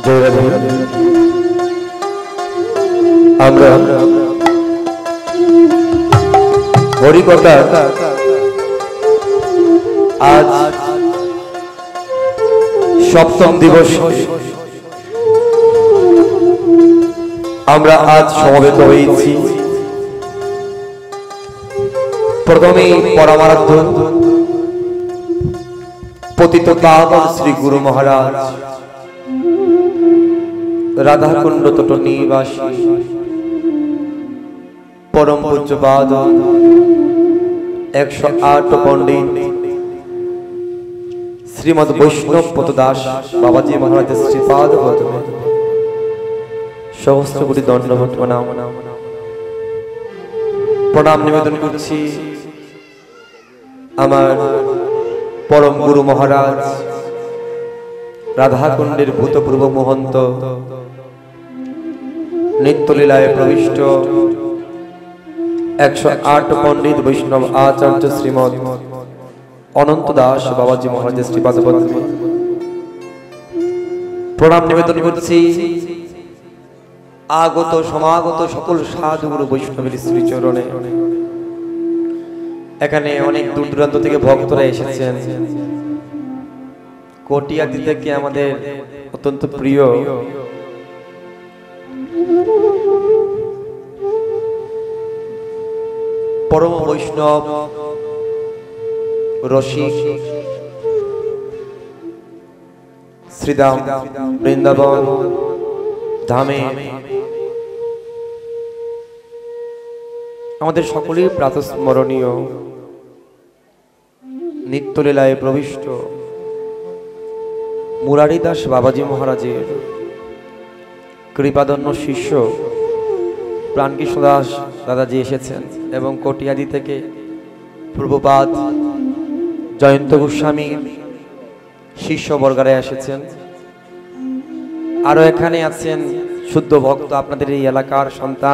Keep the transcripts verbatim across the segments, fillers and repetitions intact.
জয় রাধে। আমরা হরিকথা আজ সপ্তম দিবস আমরা আজ সমবেত হয়েছি। প্রথমে পরমারাধ্য পতিত পাবন শ্রী গুরু মহারাজ রাধাকুণ্ড তট নিবাসী পরম পূজ্যপাদ একশো আট পণ্ডিত শ্রীমদ বৈষ্ণব পতদাস বাবাজি মহারাজের শ্রীপাদ পদ্মে সহস্র কোটি দণ্ডবত প্রণাম প্রণাম নিবেদন করছি আমার পরম গুরু মহারাজ রাধাকুণ্ডের ভূতপূর্ব মহন্ত নিত্যলীলায় প্রবিষ্ট একশো আট পণ্ডিত বৈষ্ণব আচার্য শ্রীমদ অনন্ত দাস বাবাজি মহারাজের শ্রীপাদ পদ্মে প্রণাম নিবেদন করছি আগত সমাগত সকল সাধু গুরু বৈষ্ণবের শ্রীচরণে। এখানে অনেক দূর দূরান্ত থেকে ভক্তরা এসেছেন। কটিয়াদি থেকে আমাদের অত্যন্ত প্রিয় পরম বৈষ্ণব রসিক শ্রীধাম বৃন্দাবন ধামে আমাদের সকলের প্রাতঃস্মরণীয় নিত্যলীলায় প্রবিষ্ট মুরারি দাস বাবাজি মহারাজের কৃপাধন্য শিষ্য প্রাণকৃষ্ণ দাস দাদাজি এসেছেন এবং কটিয়াদি থেকে পূর্বপাদ জয়ন্ত গোস্বামী শিষ্যবর্গরা এসেছেন। আরো এখানে আছেন শুদ্ধ ভক্ত, আপনাদের এই এলাকার সন্তান,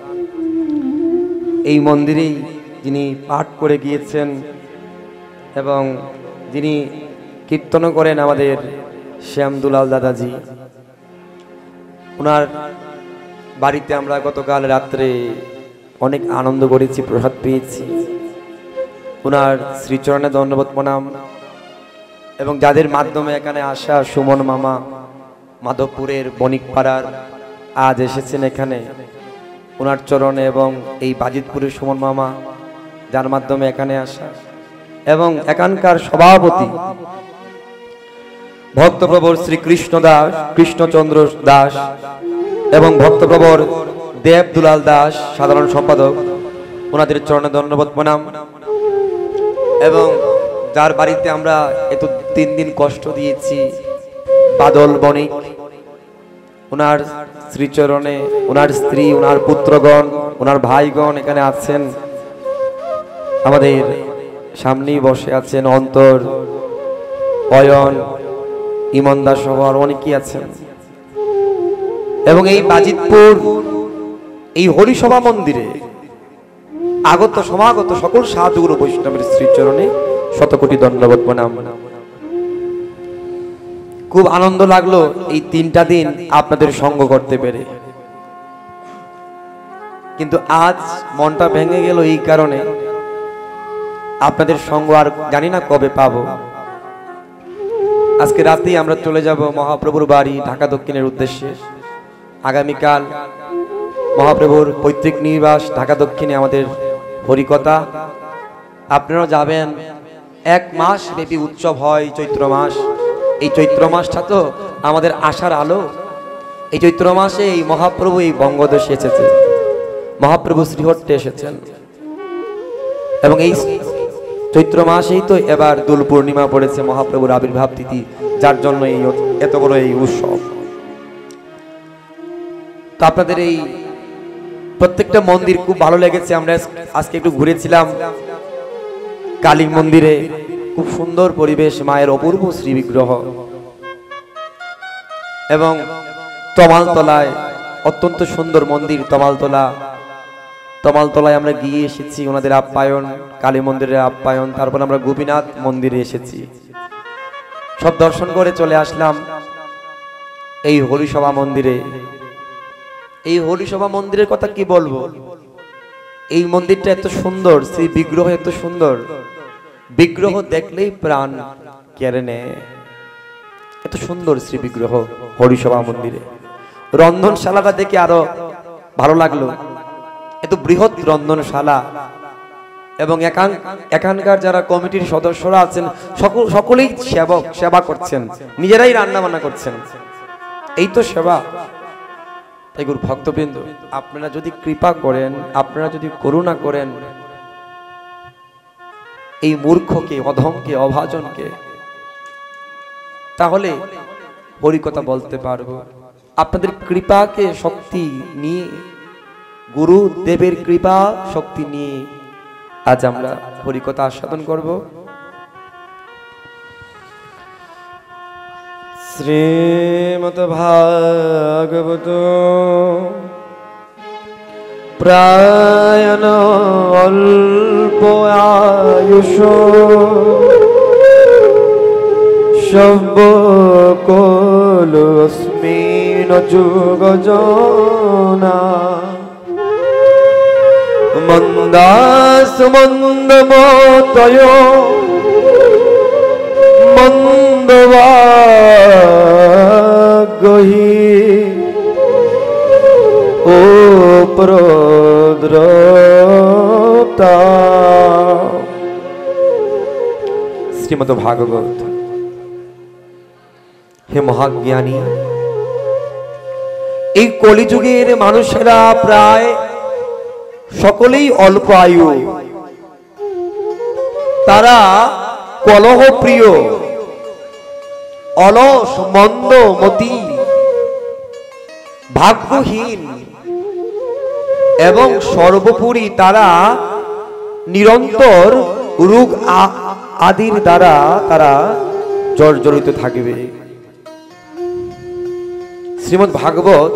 এই মন্দিরেই যিনি পাঠ করে গিয়েছেন এবং যিনি কীর্তন করেন আমাদের শ্যামদুলাল দাদাজি। ওনার বাড়িতে আমরা গতকাল রাত্রে অনেক আনন্দ করেছি, প্রসাদ পেয়েছি। ওনার শ্রীচরণে দণ্ডবত প্রণাম। এবং যাদের মাধ্যমে এখানে আসা সুমন মামা মাধবপুরের বণিকপাড়ার আজ এসেছেন এখানে ওনার চরণে, এবং এই বাজিতপুরের সুমন মামা যার মাধ্যমে এখানে আসা, এবং এখানকার সভাপতি ভক্তপ্রবর শ্রী কৃষ্ণ দাস কৃষ্ণচন্দ্র দাস এবং ভক্তপ্রবর দেবদুলাল দাস সাধারণ সম্পাদক, ওনাদের চরণে দণ্ডবত প্রণাম। এবং যার বাড়িতে আমরা এত তিন দিন কষ্ট দিয়েছি বাদল বণিক, ওনার শ্রীচরণে ওনার স্ত্রী, ওনার পুত্রগণ, ওনার ভাইগণ এখানে আছেন। আমাদের সামনেই বসে আছেন অন্তর, অয়ন, ইমনদার সহ আর অনেকেই আছেন। এবং এই বাজিতপুর এই হরিসভা মন্দিরে আগত সমাগত সকল সাধুগুরু বৈষ্ণবের শ্রীচরণে শতকোটি দণ্ডবত প্রণাম। খুব আনন্দ লাগলো এই তিনটা দিন আপনাদের সঙ্গ করতে পেরে, কিন্তু আজ মনটা ভেঙে গেল এই কারণে আপনাদের সঙ্গ আর জানি না কবে পাবো। আজকে রাতেই আমরা চলে যাব মহাপ্রভুর বাড়ি ঢাকা দক্ষিণের উদ্দেশ্যে। আগামীকাল মহাপ্রভুর পৈতৃক নিবাস ঢাকা দক্ষিণে আমাদের হরিকথা। আপনারাও যাবেন। এক মাস ব্যাপী উৎসব হয় চৈত্র মাস। এই চৈত্র মাসটা তো আমাদের আশার আলো। এই চৈত্র মাসে এই মহাপ্রভু এই বঙ্গদেশে এসেছে, মহাপ্রভু শ্রীহট্টে এসেছেন। এবং এই চৈত্র মাসেই তো এবার দোল পূর্ণিমা পড়েছে, মহাপ্রভুর আবির্ভাব তিথি, যার জন্য এই এত বড় এই উৎসব। তো আপনাদের এই প্রত্যেকটা মন্দির খুব ভালো লেগেছে। আমরা আজকে একটু ঘুরেছিলাম কালী মন্দিরে, খুব সুন্দর পরিবেশ, মায়ের অপূর্ব শ্রী বিগ্রহ, এবং তমালতলায় অত্যন্ত সুন্দর মন্দির তমালতলা। তমালতলায় আমরা গিয়ে এসেছি, ওনাদের আপ্যায়ন, কালী মন্দিরের আপ্যায়ন। তারপর আমরা গোপীনাথ মন্দিরে এসেছি, সব দর্শন করে চলে আসলাম। এই হরিসভা মন্দিরে, এই হরিসভা মন্দিরের কথা কি বলবো, এই মন্দিরটা এত সুন্দর, সেই বিগ্রহ এত সুন্দর, বিগ্রহ দেখলেই প্রাণ কেড়ে নেয়। এত সুন্দর শ্রী বিগ্রহ হরিসভা মন্দিরে। রন্ধনশালাটা দেখে আরো ভালো লাগলো, এত বৃহৎ রন্ধনশালা, এবং এখানকার যারা কমিটির সদস্যরা আছেন সকল সকলেই সেবক, সেবা করছেন, নিজেরাই রান্না বান্না করছেন। এই তো সেবা। তাই গুরু ভক্তবৃন্দ, আপনারা যদি কৃপা করেন, আপনারা যদি করুণা করেন, এই মূর্খকে, অধমকে, অভাজনকে, তাহলে হরিকথা বলতে পারবো। আপনাদের কৃপাকে শক্তি নিয়ে, গুরু দেবের কৃপা শক্তি নিয়ে আজ আমরা হরিকথা আস্বাদন করব। শ্রীমদ ভাগবত প্রায়ণ অল্প আয়ুষ সব কলস্মিন যুগ জনা মন্দাস মন্দমতয় মন্দবাগহি ও প্রদ্রতা। শ্রীমদ ভাগবত। হে মহাজ্ঞানী, এই কলিযুগের মানুষেরা প্রায় সকলেই অল্প আয়ু, তারা কলহ প্রিয়, অলস, মন্দমতি, ভাগ্যহীন, এবং সর্বোপরি তারা নিরন্তর রোগ আদির দ্বারা তারা জর্জরিত থাকবে। শ্রীমদ্ ভাগবত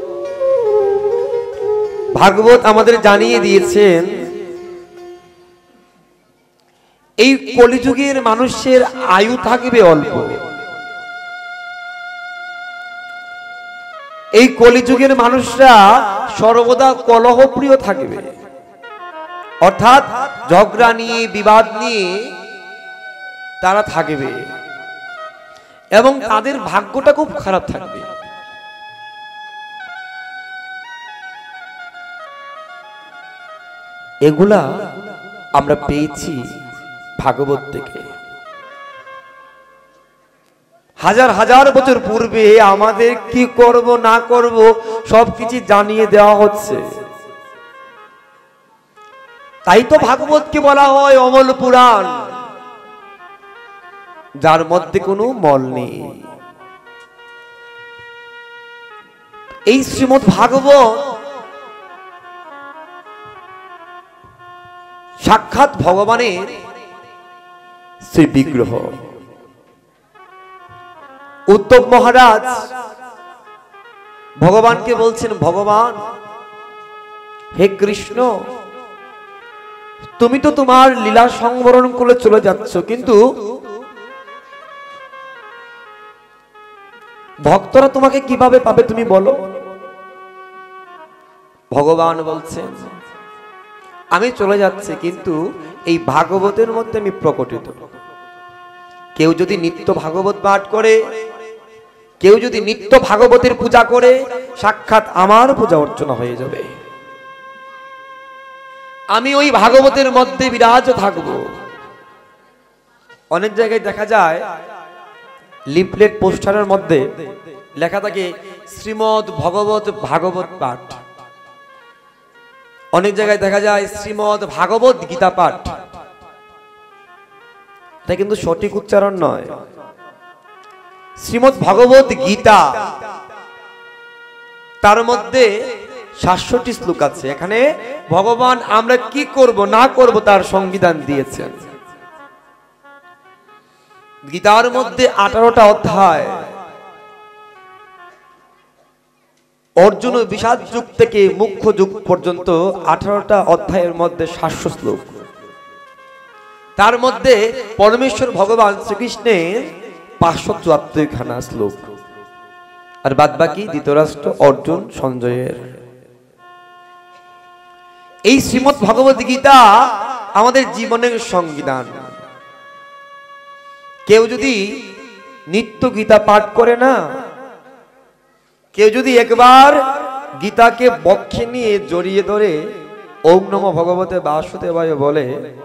ভাগবত আমাদের জানিয়ে দিয়েছেন, এই কলিযুগের মানুষের আয়ু থাকবে অল্প। এই কলিযুগের মানুষরা সর্বদা কলহপ্রিয় থাকবে, অর্থাৎ ঝগড়া নিয়ে, বিবাদ নিয়ে তারা থাকবে, এবং তাদের ভাগ্যটা খুব খারাপ থাকবে। এগুলা আমরা পেয়েছি ভাগবত থেকে। হাজার হাজার বছর পূর্বে আমাদের কি করব না করব সবকিছু জানিয়ে দেওয়া হচ্ছে। তাই তো ভাগবতকে বলা হয় অমল পুরাণ, যার মধ্যে কোনো মল নেই। এই শ্রীমদ্ ভাগবত সাক্ষাৎ ভগবানের শ্রী বিগ্রহ। উদ্ধব মহারাজ ভগবানকে বলছেন, ভগবান হে কৃষ্ণ, তুমি তো তোমার লীলা সংবরণ করে চলে যাচ্ছ, কিন্তু ভক্তরা তোমাকে কিভাবে পাবে তুমি বলো। ভগবান বলছেন, আমি চলে যাচ্ছি, কিন্তু এই ভাগবতের মধ্যে আমি প্রকটিত। কেউ যদি নিত্য ভাগবত পাঠ করে, কেউ যদি নিত্য ভাগবতের পূজা করে, সাক্ষাৎ আমার পূজা অর্চনা হয়ে যাবে। আমি ওই ভাগবতের মধ্যে বিরাজ থাকব। অনেক জায়গায় দেখা যায় লিফলেট পোস্টারের মধ্যে লেখা থাকে শ্রীমদ ভগবত ভাগবত পাঠ। অনেক জায়গায় দেখা যায় শ্রীমদ ভাগবত গীতা পাঠ। এটা কিন্তু সঠিক উচ্চারণ নয়। শ্রীমদ ভগবত গীতা, তার মধ্যে সাতষট্টি শ্লোক আছে। এখানে ভগবান আমরা কি করব না করব তার সংবিধান দিয়েছেন। গীতার মধ্যে আঠারোটা অধ্যায়, অর্জুন বিষাদ যুগ থেকে মুখ্য যুগ পর্যন্ত আঠারোটা অধ্যায়ের মধ্যে সাতশো শ্লোক। তার মধ্যে পরমেশ্বর ভগবান শ্রীকৃষ্ণের পাঁচশো চুয়াত্তর খানা শ্লোক। আর বাদ বাকি ধৃতরাষ্ট্র, অর্জুন, সঞ্জয়ের। এই শ্রীমদ্ ভগবদ গীতা আমাদের জীবনের সংবিধান। কেউ যদি নিত্য গীতা পাঠ করে না, কেউ যদি একবার গীতাকে বক্ষে নিয়ে জড়িয়ে ধরে ওম নমো ভগবতে বাসুদেবায় বলে,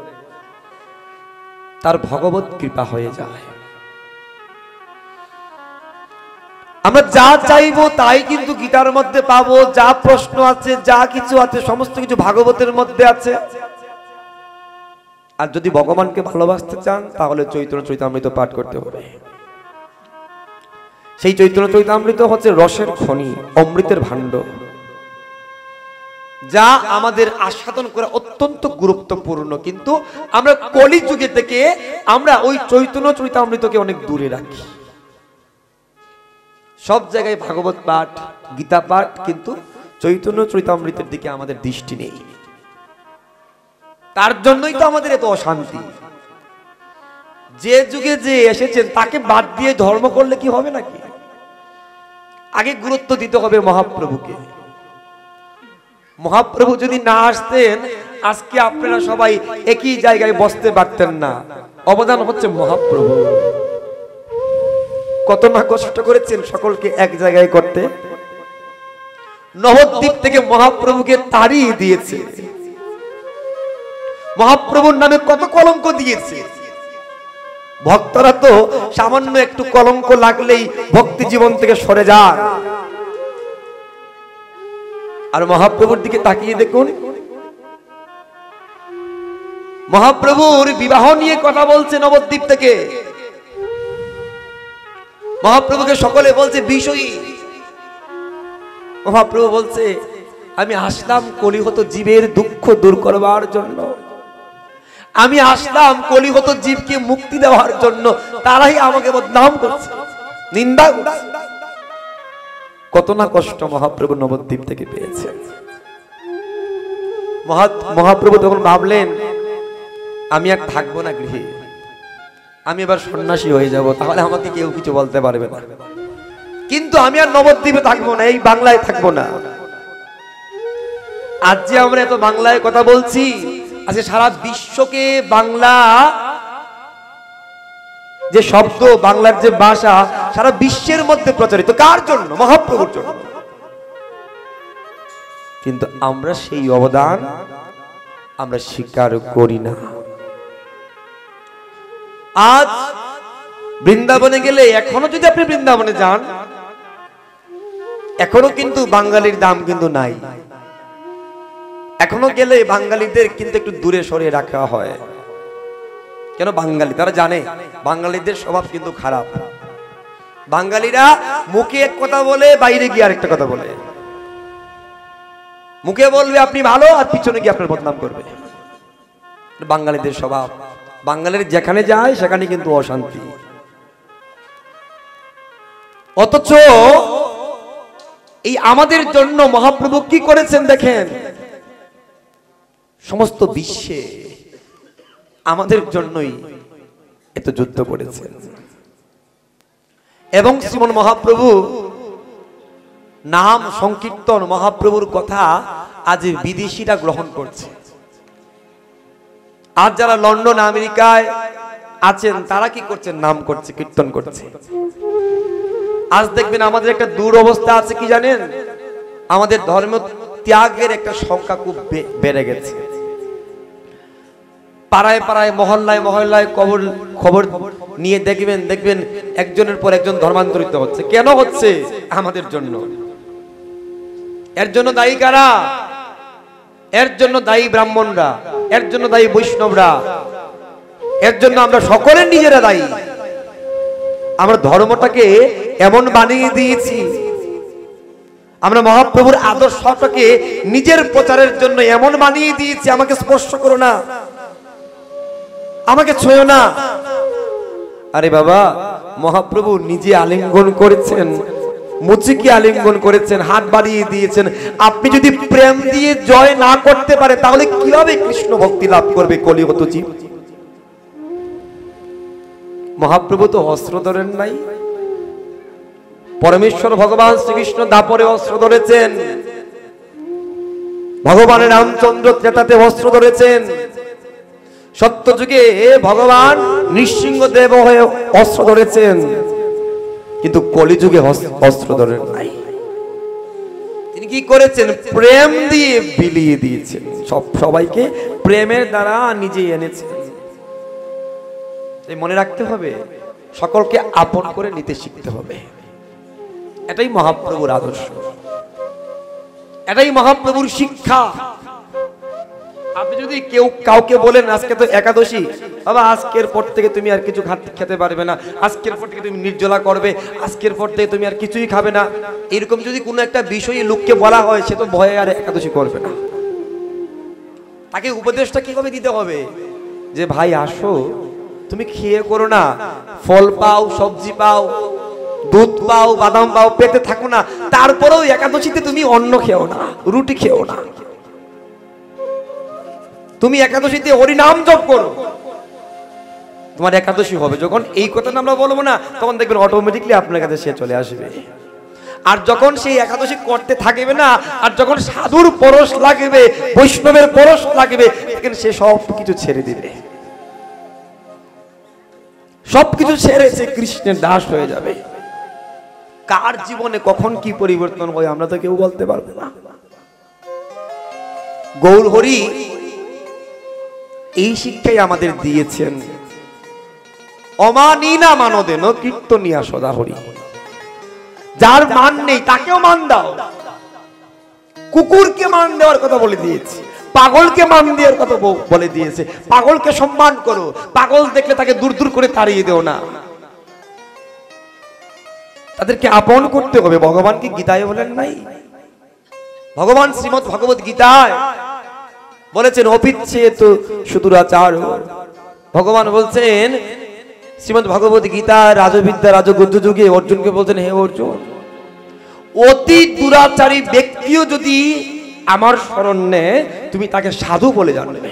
তার ভগবত কৃপা হয়ে যায়। আমরা যা চাইবো তাই কিন্তু গীতার মধ্যে পাবো। যা প্রশ্ন আছে, যা কিছু আছে, সমস্ত কিছু ভাগবতের মধ্যে আছে। আর যদি ভগবানকে ভালোবাসতে চান তাহলে চৈতন্য চরিতামৃত পাঠ করতে হবে। সেই চৈতন্য চরিতামৃত হচ্ছে রসের খনি, অমৃতের ভাণ্ড, যা আমাদের আস্বাদন করা অত্যন্ত গুরুত্বপূর্ণ। কিন্তু আমরা কলি যুগে থেকে আমরা ওই চৈতন্য চরিতামৃতকে অনেক দূরে রাখি। সব জায়গায় ভাগবত পাঠ, গীতা পাঠ, কিন্তু চৈতন্য চরিতামৃতের দিকে আমাদের দৃষ্টি নেই। তার জন্যই তো আমাদের এত অশান্তি। যে যুগে যে এসেছেন তাকে বাদ দিয়ে ধর্ম করলে কি হবে নাকি? আগে গুরুত্ব দিতে হবে মহাপ্রভুকে। মহাপ্রভু যদি না আসতেন আজকে আপনারা সবাই একই জায়গায় বসতে পারতেন না। অবদান হচ্ছে মহাপ্রভু। কত না কষ্ট করেছেন সকলকে এক জায়গায় করতে। নবদ্বীপ থেকে মহাপ্রভুকে তাড়িয়ে দিয়েছে। মহাপ্রভুর নামে কত কলঙ্ক দিয়েছে। ভক্তরা তো সামান্য একটু কলঙ্ক লাগলেই ভক্তি জীবন থেকে সরে যায়। আর মহাপ্রভুর দিকে তাকিয়ে দেখুন, মহাপ্রভুর বিবাহ নিয়ে কথা বলছে নবদ্বীপ থেকে। মহাপ্রভুকে সকলে বলছে বিষয়ী। মহাপ্রভু বলছে, আমি আসলাম কলিহত জীবের দুঃখ দূর করবার জন্য, আমি আসলাম কলিহত জীবকে মুক্তি দেওয়ার জন্য। তারাই আমাকে বদনাম করছে, নিন্দা করছে। কত না কষ্ট মহাপ্রভু নবদ্বীপ থেকে পেয়েছে। মহাপ্রভু তখন ভাবলেন, আমি আর থাকবো না গৃহে, আমি এবার সন্ন্যাসী হয়ে যাব, তাহলে আমাকে কেউ কিছু বলতে পারবে না। কিন্তু আমি আর নবদ্বীপে থাকবো না, এই বাংলায় থাকবো না। আজ যে আমরা এত বাংলায় কথা বলছি, আজকে সারা বিশ্বকে বাংলা যে শব্দ, বাংলার যে ভাষা সারা বিশ্বের মধ্যে প্রচারিত। কার জন্য? মহাপ্রভুর জন্য। কিন্তু আমরা সেই অবদান আমরা স্বীকার করি না। আজ বৃন্দাবনে গেলে, এখনো যদি আপনি বৃন্দাবনে যান, এখনো কিন্তু বাঙালির দাম কিন্তু নাই। এখনো গেলে বাঙালিদের কিন্তু একটু দূরে সরিয়ে রাখা হয়। কেন? বাঙালি, তারা জানে বাঙালিদের স্বভাব কিন্তু খারাপ। বাঙালিরা মুখে এক কথা বলে, বাইরে গিয়ে আরেকটা কথা বলে। মুখে বলবে আপনি ভালো, আর পিছনে গিয়ে আপনার বদনাম করবে। বাঙালিদের স্বভাব। বাঙালির যেখানে যায় সেখানে কিন্তু অশান্তি। অথচ এই আমাদের জন্য মহাপ্রভু কি করেছেন দেখেন। সমস্ত বিশ্বে আমাদের জন্যই এত যুদ্ধ করেছেন। এবং শ্রীমন মহাপ্রভু নাম সংকীর্তন, মহাপ্রভুর কথা আজ বিদেশিরা গ্রহণ করছে। আজ যারা লন্ডন, আমেরিকায় আছেন তারা কি করছেন? নাম করছে, কীর্তন করছে। আজ দেখবেন আমাদের একটা দূর অবস্থা আছে কি জানেন? আমাদের ধর্ম ত্যাগের একটা সংখ্যা খুব বেড়ে গেছে। পাড়ায় পাড়ায়, মহল্লায় মহল্লায় খবর খবর নিয়ে দেখবেন দেখবেন একজনের পর একজন ধর্মান্তরিত হচ্ছে। কেন হচ্ছে? আমাদের জন্য। এর জন্য দায়ী কারা? এর জন্য দায়ী ব্রাহ্মণরা, এর জন্য দায়ী বৈষ্ণবরা, এর জন্য আমরা সকলে নিজেরা দায়ী। আমরা ধর্মটাকে এমন বানিয়ে দিয়েছি, আমরা মহাপ্রভুর আদর্শটাকে নিজের প্রচারের জন্য এমন বানিয়ে দিয়েছি, আমাকে স্পর্শ করো না, আমাকে ছুঁয়ো না। আরে বাবা, মহাপ্রভু নিজে আলিঙ্গন করেছেন, মুচিকে আলিঙ্গন করেছেন, হাত বাড়িয়ে দিয়েছেন। আপনি যদি প্রেম দিয়ে জয় না করতে পারে তাহলে কিভাবে কৃষ্ণ ভক্তি লাভ করবে কলিহত জীব? মহাপ্রভু তো অস্ত্র ধরেন নাই, পরমেশ্বর ভগবান শ্রীকৃষ্ণ দাপরে অস্ত্র ধরেছেন, ভগবানের রামচন্দ্র ত্রেতাতে অস্ত্র ধরেছেন, সত্য যুগে ভগবান নৃসিংহদেব হয়ে অস্ত্র ধরেছেন, কিন্তু কলিযুগে অস্ত্র ধরেন নাই। তিনি কি করেছেন? প্রেম দিয়ে বিলিয়ে দিয়েছেন, সব সবাইকে প্রেমের দ্বারা নিজে এনেছেন। মনে রাখতে হবে, সকলকে আপন করে নিতে শিখতে হবে। এটাই মহাপ্রভুর আদর্শ, এটাই মহাপ্রভুর শিক্ষা। আপনি যদি কেউ কাউকে বলেন আজকে তো একাদশী, বাবা আজকের পর থেকে তুমি আর কিছু খেতে পারবে না, আজকের পর থেকে তুমি নির্জলা করবে, আজকের পর থেকে তুমি আর কিছুই খাবে না, এরকম যদি কোনো একটা বিষয় লোককে বলা হয়, সে তো ভয়ে আর একাদশী করবে না। তাকে উপদেশটা কিভাবে দিতে হবে? যে ভাই আসো, তুমি খেয়ে করো না, ফল পাও, সবজি পাও, দুধ পাও, বাদাম পাও, পেটে থাকো না, তারপরেও একাদশীতে তুমি অন্ন খেও না, রুটি খেও না, তুমি একাদশীতে হরিনাম জপ করো, তোমার একাদশী হবে। যখন এই কথাটা আমরা বলবো না, তখন দেখবেন অটোমেটিকলি আপনার কাছে সে চলে আসবে। আর যখন সেই একাদশী করতে থাকবে না, আর যখন সাধুর পরশ লাগবে, বৈষ্ণবের পরশ লাগবে, তখন সে সব কিছু ছেড়ে দিবে, সবকিছু ছেড়ে সে কৃষ্ণের দাস হয়ে যাবে। কার জীবনে কখন কি পরিবর্তন হয় আমরা তো কেউ বলতে পারবো না। গৌর হরি এই শিক্ষাই আমাদের দিয়েছেন, অমানিনা মানদেন কীর্তনিয়া সদা হরি। যার মান নেই তাকেও মান দাও। কুকুরকে মান দেওয়ার কথা বলে দিয়েছে, পাগলকে মান দেওয়ার কথা বলে দিয়েছে। পাগলকে সম্মান করো, পাগল দেখলে তাকে দূর দূর করে তাড়িয়ে দেও না, তাদেরকে আপন করতে হবে। ভগবান কি গীতায় বলেন নাই? ভগবান শ্রীমৎ ভগবত গীতায় বলেছেন অপিচ্ছেদ সুদুরাচার। ভগবান বলছেন শ্রীমৎ ভগবত গীতা রাজবিদ্যা রাজগুহ্য যুগে অর্জুনকে বলছেন, হে অর্জুন, অতি দুরাচারী ব্যক্তিও যদি আমার শরণ নেয়, তুমি তাকে সাধু বলে জানবে।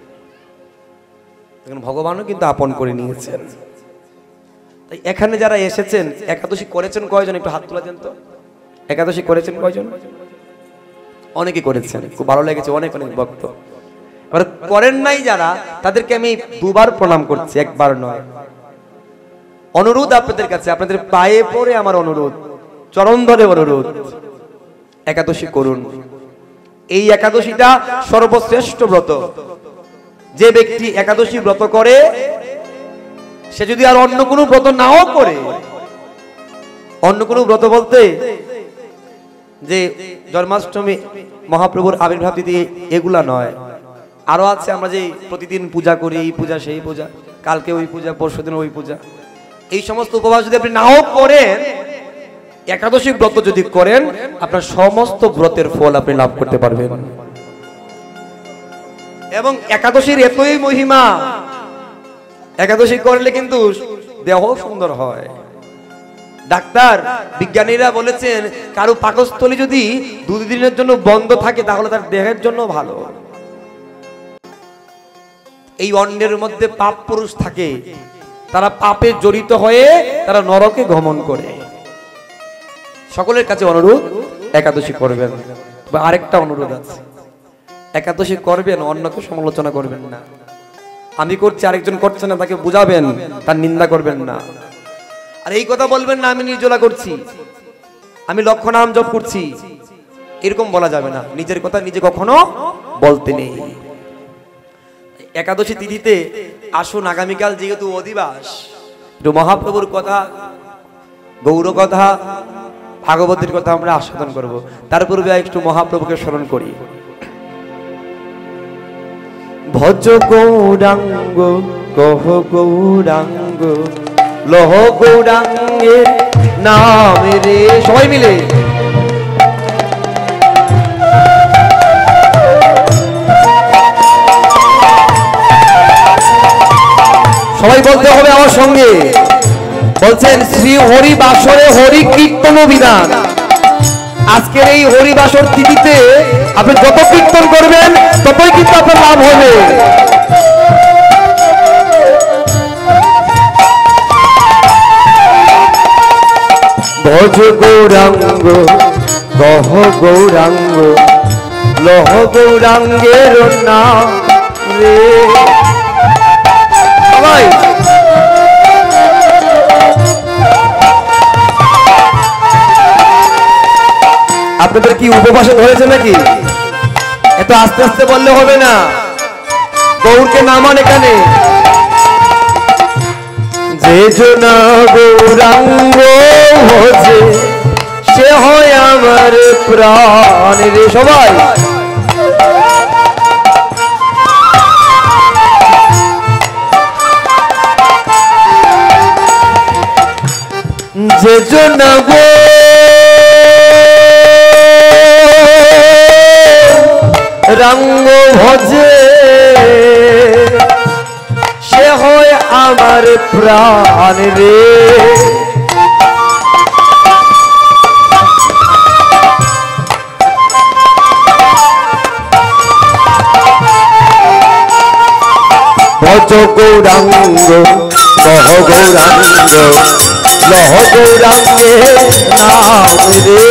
ভগবানও কিন্তু আপন করে নিয়েছেন। তাই এখানে যারা এসেছেন, একাদশী করেছেন কয়জন? একটু হাত তোলা দেন তো। একাদশী করেছেন কয়জন? অনেকে করেছেন, খুব ভালো লেগেছে, অনেক অনেক ভক্ত। এবার করেন নাই যারা, তাদেরকে আমি দুবার প্রণাম করছি, একবার নয়। অনুরোধ আপনাদের কাছে, আপনাদের পায়ে পড়ে আমার অনুরোধ, চরণ ধরে অনুরোধ, একাদশী করুন। এই একাদশীটা সর্বশ্রেষ্ঠ ব্রত। যে ব্যক্তি একাদশী ব্রত করে, সে যদি আর অন্য কোনো ব্রত নাও করে, অন্য কোনো ব্রত বলতে যে জন্মাষ্টমী মহাপ্রভুর আবির্ভাব তিথি এগুলা নয়, আরো আছে আমরা যে প্রতিদিন পূজা করি, এই পূজা সেই পূজা, কালকে ওই পূজা, পরশুদিন ওই পূজা, এই সমস্ত উপবাস যদি আপনি নাও করেন, একাদশী ব্রত যদি করেন, আপনার সমস্ত ব্রতের ফল আপনি লাভ করতে পারবেন। এবং একাদশীর এতই মহিমা, একাদশী করলে কিন্তু দেহ সুন্দর হয়। ডাক্তার বিজ্ঞানীরা বলেছেন, কারো পাকস্থলী যদি দুদিনের জন্য বন্ধ থাকে, তাহলে তার দেহের জন্য ভালো। এই অন্নের মধ্যে পাপ পুরুষ থাকে, তারা পাপে জড়িত হয়ে তারা নরকে গমন করে। সকলের কাছে অনুরোধ, একাদশী করবেন। আরেকটা অনুরোধ আছে, একাদশী করবেন, অন্যকে সমালোচনা করবেন না। আমি করছি, আরেকজন করছে না, তাকে বুঝাবেন, তার নিন্দা করবেন না। আর এই কথা বলবেন না আমি নির্জলা করছি, আমি লক্ষ নাম জপ করছি, এরকম বলা যাবে না। নিজের কথা নিজে কখনো বলতে নেই। একাদশী তিথিতে আসুন, আগামীকাল যেহেতু অধিবাস, একটু মহাপ্রভুর কথা, গৌর কথা, ভাগবতের কথা আমরা আস্বাদন করব। তার পূর্বে একটু মহাপ্রভুকে স্মরণ করি। ভজ গৌরাঙ্গ কহ গৌরাঙ্গ লহ গৌরাঙ্গের নাম রে। সবাই মিলে সবাই বলতে হবে আমার সঙ্গে। বলছেন শ্রী হরি বাসরে হরি কীর্তন বিধান। আজকের এই হরি বাসর তিথিতে আপনি যত কীর্তন করবেন, ততই কিন্তু আপনার লাভ হবে। ভজ গৌরাঙ্গ কহ গৌরাঙ্গ লহ গৌরাঙ্গের নাম রে। সবাই আপনাদের কি উপবাসে ধরেছে নাকি? এত আস্তে আস্তে বললে হবে না, গৌরকে নামান এখানে। যে জনা গৌরাঙ্গ ভজে সে হয় আমার প্রাণ রে। সবাই যে জনা গৌরাঙ্গ ভজে সে হয় আমার প্রাণ রে। ভজ গৌরাঙ্গ কহ গৌরাঙ্গ লহ গৌরাঙ্গের নাম রে।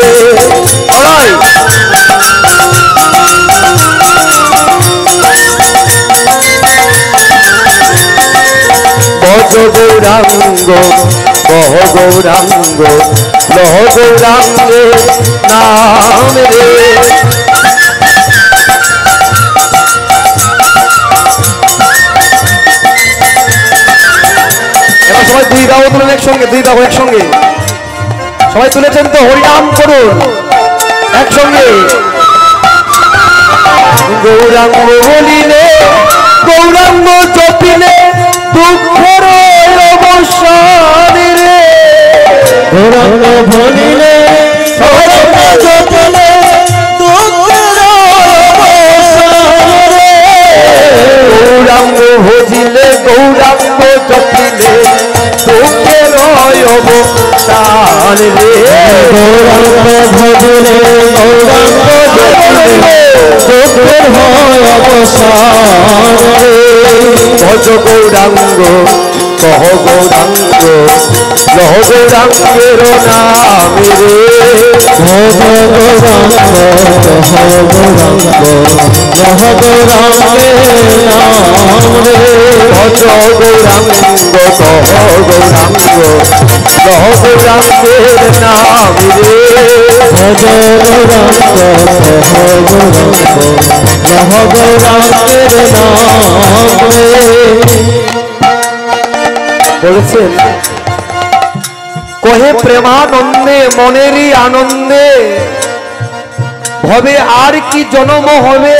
ভজ গৌরাঙ্গ কহ গৌরাঙ্গ লহ গৌরাঙ্গের নাম রে। এবার সবাই দুই বাহু তুলেন একসঙ্গে, দুই বাহু একসঙ্গে সবাই তুলেছেন তো? হরিনাম করুন একসঙ্গে। গৌরাঙ্গ বলিলে গৌরাঙ্গ জপিলে দুঃখের অবসান রে। গৌরাঙ্গ বলিলে গৌরাঙ্গ জপিলে দুঃখের অবসান রে। গৌরাঙ্গ ভজিলে গৌরাঙ্গ জপিলে দুঃখের অবসান রে। গৌরাঙ্গ ভজিলে গৌরাঙ্গ জপিলে দুঃখের অবসান রে। ভজ গৌরাঙ্গ কহ গৌরাঙ্গ লহ গৌরাঙ্গের নাম রে। ভজ গৌরাঙ্গ কহ গৌরাঙ্গ লহ গৌরাঙ্গের নাম রে। ভজ গৌরাঙ্গ কহ গৌরাঙ্গ লহ গৌরাঙ্গের নাম রে। ভজ গৌরাঙ্গ কহ গৌরাঙ্গ লহ গৌরাঙ্গের নাম রে। বলেছেন কহে প্রেমানন্দে মনেরই আনন্দে ভবে আর কি জন্ম হবে।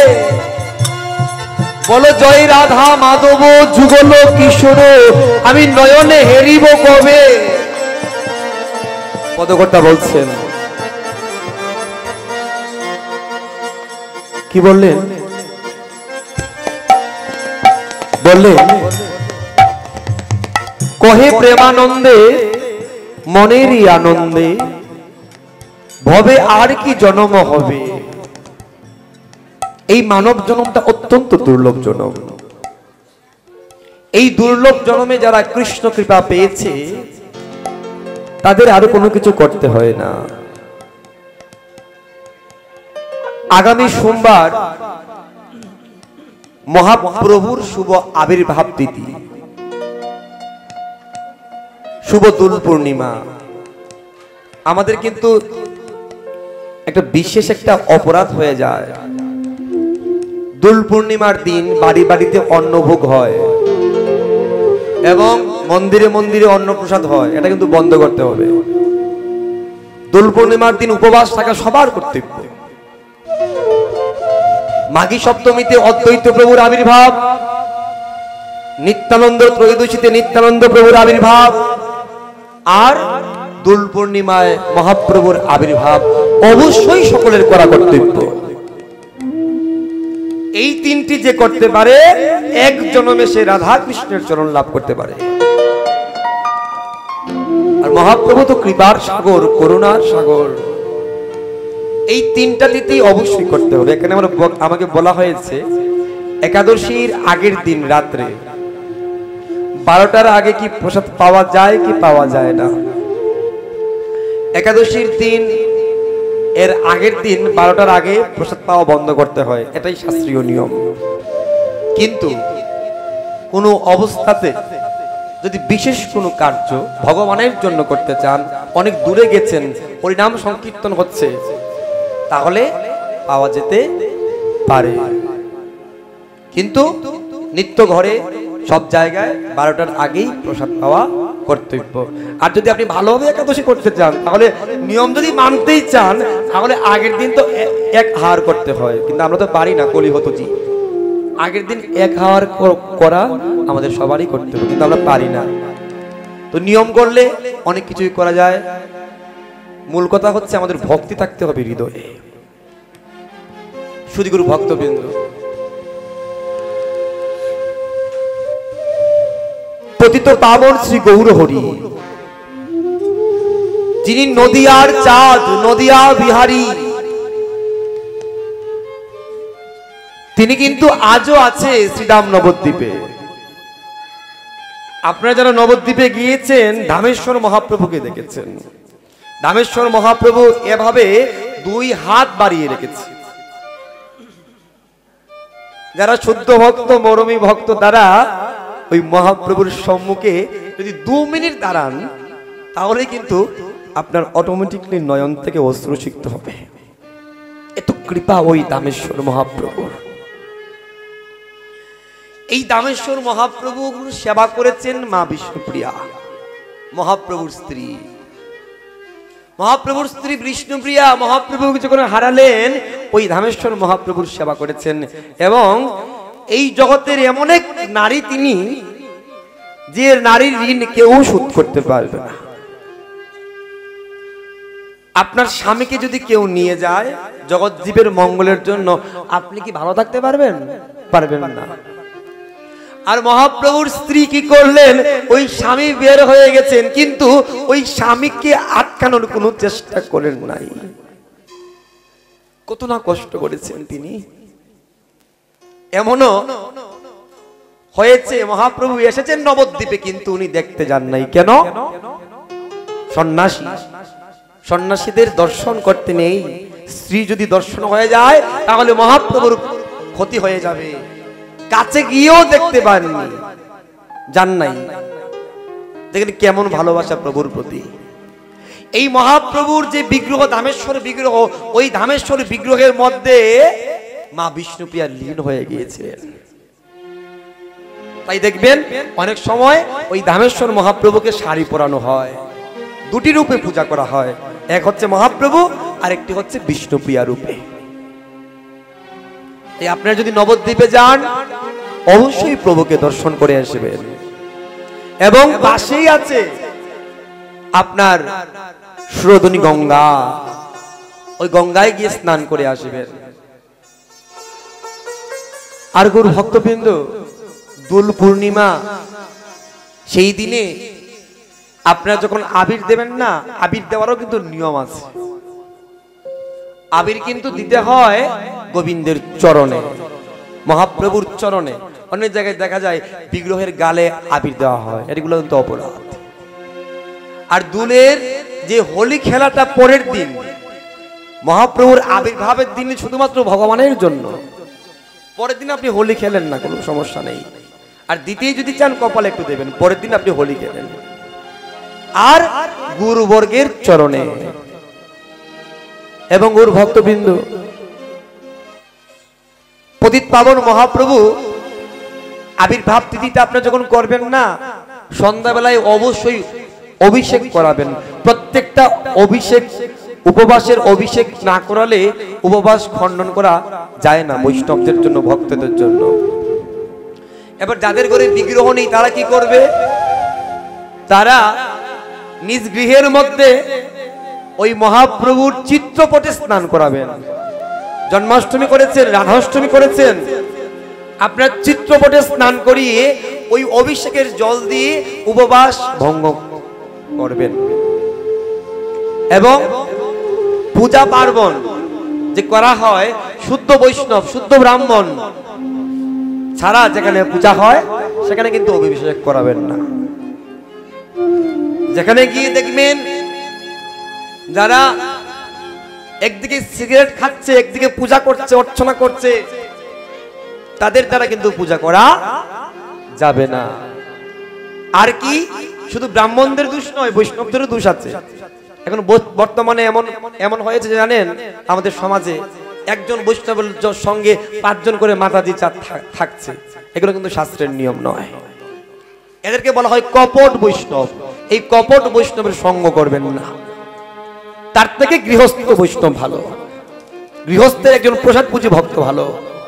বলো জয় রাধা মাধব যুগল কিশোর আমি নয়নে হেরিব কবে। পদকর্তা বলছেন, কি বললেন? বললেন কহে প্রেমানন্দে মনেরই আনন্দে ভবে আর কি জন্ম হবে। এই মানব জন্মটা অত্যন্ত দুর্লভ জন্ম। এই দুর্লভ জন্মে যারা কৃষ্ণ কৃপা পেয়েছে তাদের আরো কোনো কিছু করতে হয় না। আগামী সোমবার মহাপ্রভুর শুভ আবির্ভাব তিথি, শুভ দোল পূর্ণিমা। আমাদের কিন্তু একটা বিশেষ একটা অপরাধ হয়ে যায়, দোল পূর্ণিমার দিন বাড়ি বাড়িতে অন্নভোগ হয় এবং মন্দিরে মন্দিরে অন্নপ্রসাদ হয়। এটা কিন্তু বন্ধ করতে হবে। দোল পূর্ণিমার দিন উপবাস থাকা সবার কর্তব্য। মাঘী সপ্তমীতে অদ্বৈত প্রভুর আবির্ভাব, নিত্যানন্দ ত্রয়োদশীতে নিত্যানন্দ প্রভুর আবির্ভাব, আর দোল পূর্ণিমায় মহাপ্রভুর আবির্ভাব অবশ্যই সকলের করা কর্তব্য। এই তিনটি যে করতে পারে এক জন্মে সে রাধা কৃষ্ণের চরণ লাভ করতে পারে। আর মহাপ্রভু তো কৃপার সাগর, করুণার সাগর। এই তিনটা তিথি অবশ্যই করতে হবে। এখানে আমরা আমাকে বলা হয়েছে একাদশীর আগের দিন রাত্রে বারোটার আগে কি প্রসাদ পাওয়া যায় কি পাওয়া যায় না। একাদশীর দিন এর আগের দিন বারোটার আগে প্রসাদ পাওয়া বন্ধ করতে হয়, এটাই শাস্ত্রীয় নিয়ম। কিন্তু কোনো অবস্থাতে যদি বিশেষ কোনো কার্য ভগবানের জন্য করতে চান, অনেক দূরে গেছেন, হরিনাম সংকীর্তন হচ্ছে, তাহলে পাওয়া যেতে পারে। কিন্তু নিত্য ঘরে সব জায়গায় বারোটার আগেই প্রসাদ পাওয়া কর্তব্য। আর যদি আপনি ভালোভাবে একাদশী করতে চান, তাহলে নিয়ম যদি মানতেই চান, তাহলে আগের দিন তো এক হার করতে হয়, কিন্তু আমরা তো পারি না, কলি হতো জি আগের দিন এক হার করা আমাদের সবারই করতে হবে, কিন্তু আমরা পারি না। তো নিয়ম করলে অনেক কিছুই করা যায়। মূল কথা হচ্ছে আমাদের ভক্তি থাকতে হবে হৃদয়ে। সুধীগুরু ভক্তবৃন্দ, পতিত পাবন শ্রী গৌর হরি, যিনি নদিয়ার চাঁদ, নদিয়া বিহারী, তিনি কিন্তু আজও আছে শ্রীধাম নবদ্বীপে। আপনারা যারা নবদ্বীপে গিয়েছেন, ধামেশ্বর মহাপ্রভুকে দেখেছেন। ধামেশ্বর মহাপ্রভু এভাবে দুই হাত বাড়িয়ে রেখেছে। যারা শুদ্ধ ভক্ত, মরমী ভক্ত, তারা ওই মহাপ্রভুর সম্মুখে যদি দু মিনিট দাঁড়ান, তাহলে কিন্তু আপনার অটোমেটিকলি নয়ন থেকে অশ্রু সিক্ত হবে। এত কৃপা ওই ধামেশ্বর মহাপ্রভুর। এই ধামেশ্বর মহাপ্রভু সেবা করেছেন মা বিষ্ণুপ্রিয়া, মহাপ্রভুর স্ত্রী। মহাপ্রভুর স্ত্রী বিষ্ণুপ্রিয়া মহাপ্রভু যখন হারালেন, ওই ধামেশ্বর মহাপ্রভুর সেবা করেছেন। এবং এই জগতের এমন এক নারী তিনি, যে নারীর ঋণ কেউ শোধ করতে পারবে না। আপনার স্বামীকে যদি কেউ নিয়ে যায় জগৎ জীবের মঙ্গলের জন্য, আপনি কি ভালো থাকতে পারবেন? পারবেন না। আর মহাপ্রভুর স্ত্রী কি করলেন? ওই স্বামী বের হয়ে গেছেন, কিন্তু ওই স্বামীকে আটকানোর কোনো চেষ্টা করেন নাই। কত না কষ্ট করেছেন তিনি। এমনও হয়েছে মহাপ্রভু এসেছেন নবদ্বীপে, কিন্তু উনি দেখতে যান নাই। কেন? সন্ন্যাসী, সন্ন্যাসীদের দর্শন করতে নেই। স্ত্রী যদি দর্শন হয়ে যায়, তাহলে মহাপ্রভুর ক্ষতি হয়ে যাবে। কাছে গিয়েও দেখতে পাননি, যান নাই। দেখেন কেমন ভালোবাসা প্রভুর প্রতি। এই মহাপ্রভুর যে বিগ্রহ, ধামেশ্বর বিগ্রহ, ওই ধামেশ্বর বিগ্রহের মধ্যে মা বিষ্ণুপ্রিয়া লীন হয়ে গিয়েছিলেন। তাই দেখবেন অনেক সময় ওই ধামেশ্বর মহাপ্রভুকে শাড়ি পরানো হয়, দুটি রূপে পূজা করা হয়। এক হচ্ছে মহাপ্রভু, আর একটি হচ্ছে বিষ্ণুপ্রিয়া রূপে। তাই আপনারা যদি নবদ্বীপে যান, অবশ্যই প্রভুকে দর্শন করে আসবেন। এবং পাশেই আছে আপনার সুরধনী গঙ্গা, ওই গঙ্গায় গিয়ে স্নান করে আসবেন। আর গুরু ভক্তবৃন্দ, দোল পূর্ণিমা সেই দিনে আপনারা যখন আবির দেবেন না, আবির দেওয়ারও কিন্তু নিয়ম আছে। আবির কিন্তু দিতে হয় গোবিন্দের চরণে, মহাপ্রভুর চরণে। অনেক জায়গায় দেখা যায় বিগ্রহের গালে আবির দেওয়া হয়, এগুলো কিন্তু অপরাধ। আর দুলের যে হোলি খেলাটা পরের দিন, মহাপ্রভুর আবির্ভাবের দিন শুধুমাত্র ভগবানের জন্য। পরের দিন আপনি হোলি খেলেন না, কোনো সমস্যা নেই। আর দ্বিতীয় যদি চান কপালে একটু দেবেন, পরের দিন আপনি হোলি খেলেন। আর গুরুবর্গের চরণে। এবং গুরু ভক্তবৃন্দ, পতিত পাবন মহাপ্রভু আবির্ভাব তিথিটা আপনারা যখন করবেন না, সন্ধ্যাবেলায় অবশ্যই অভিষেক করাবেন। প্রত্যেকটা অভিষেক, উপবাসের অভিষেক না করালে উপবাস খণ্ডন করা যায় না বৈষ্ণবদের জন্য, ভক্তদের জন্য। এবার যাদের ঘরে বিগ্রহ নেই, তারা কি করবে? তারা নিজ গৃহের মধ্যে ওই মহাপ্রভুর চিত্রপটে স্নান করাবেন। জন্মাষ্টমী করেছেন, রাধাষ্টমী করেছেন, আপনার চিত্রপটে স্নান করিয়ে ওই অভিষেকের জল দিয়ে উপবাস ভঙ্গ করবেন। এবং পূজা পার্বণ যে করা হয়, শুদ্ধ বৈষ্ণব, শুদ্ধ ব্রাহ্মণ ছাড়া যেখানে পূজা হয়, সেখানে কিন্তু অভিষেক করাবেন না। যেখানে গিয়ে দেখবেন যারা একদিকে সিগারেট খাচ্ছে, একদিকে পূজা করছে, অর্চনা করছে, তাদের দ্বারা কিন্তু পূজা করা যাবে না। আর কি শুধু ব্রাহ্মণদের দোষ নয়, বৈষ্ণবদেরও দোষ আছে। এখন বর্তমানে এমন এমন হয়েছে জানেন, আমাদের সমাজে একজন বৈষ্ণবের সঙ্গে পাঁচজন করে মাতাজি চাঁদ থাকছে। এগুলো কিন্তু শাস্ত্রের নিয়ম নয়। এদেরকে বলা হয় কপট বৈষ্ণব। এই কপট বৈষ্ণবের সঙ্গ করবেন না। তার থেকে গৃহস্থ বৈষ্ণব ভালো। গৃহস্থের একজন প্রসাদ পূজি ভক্ত ভালো।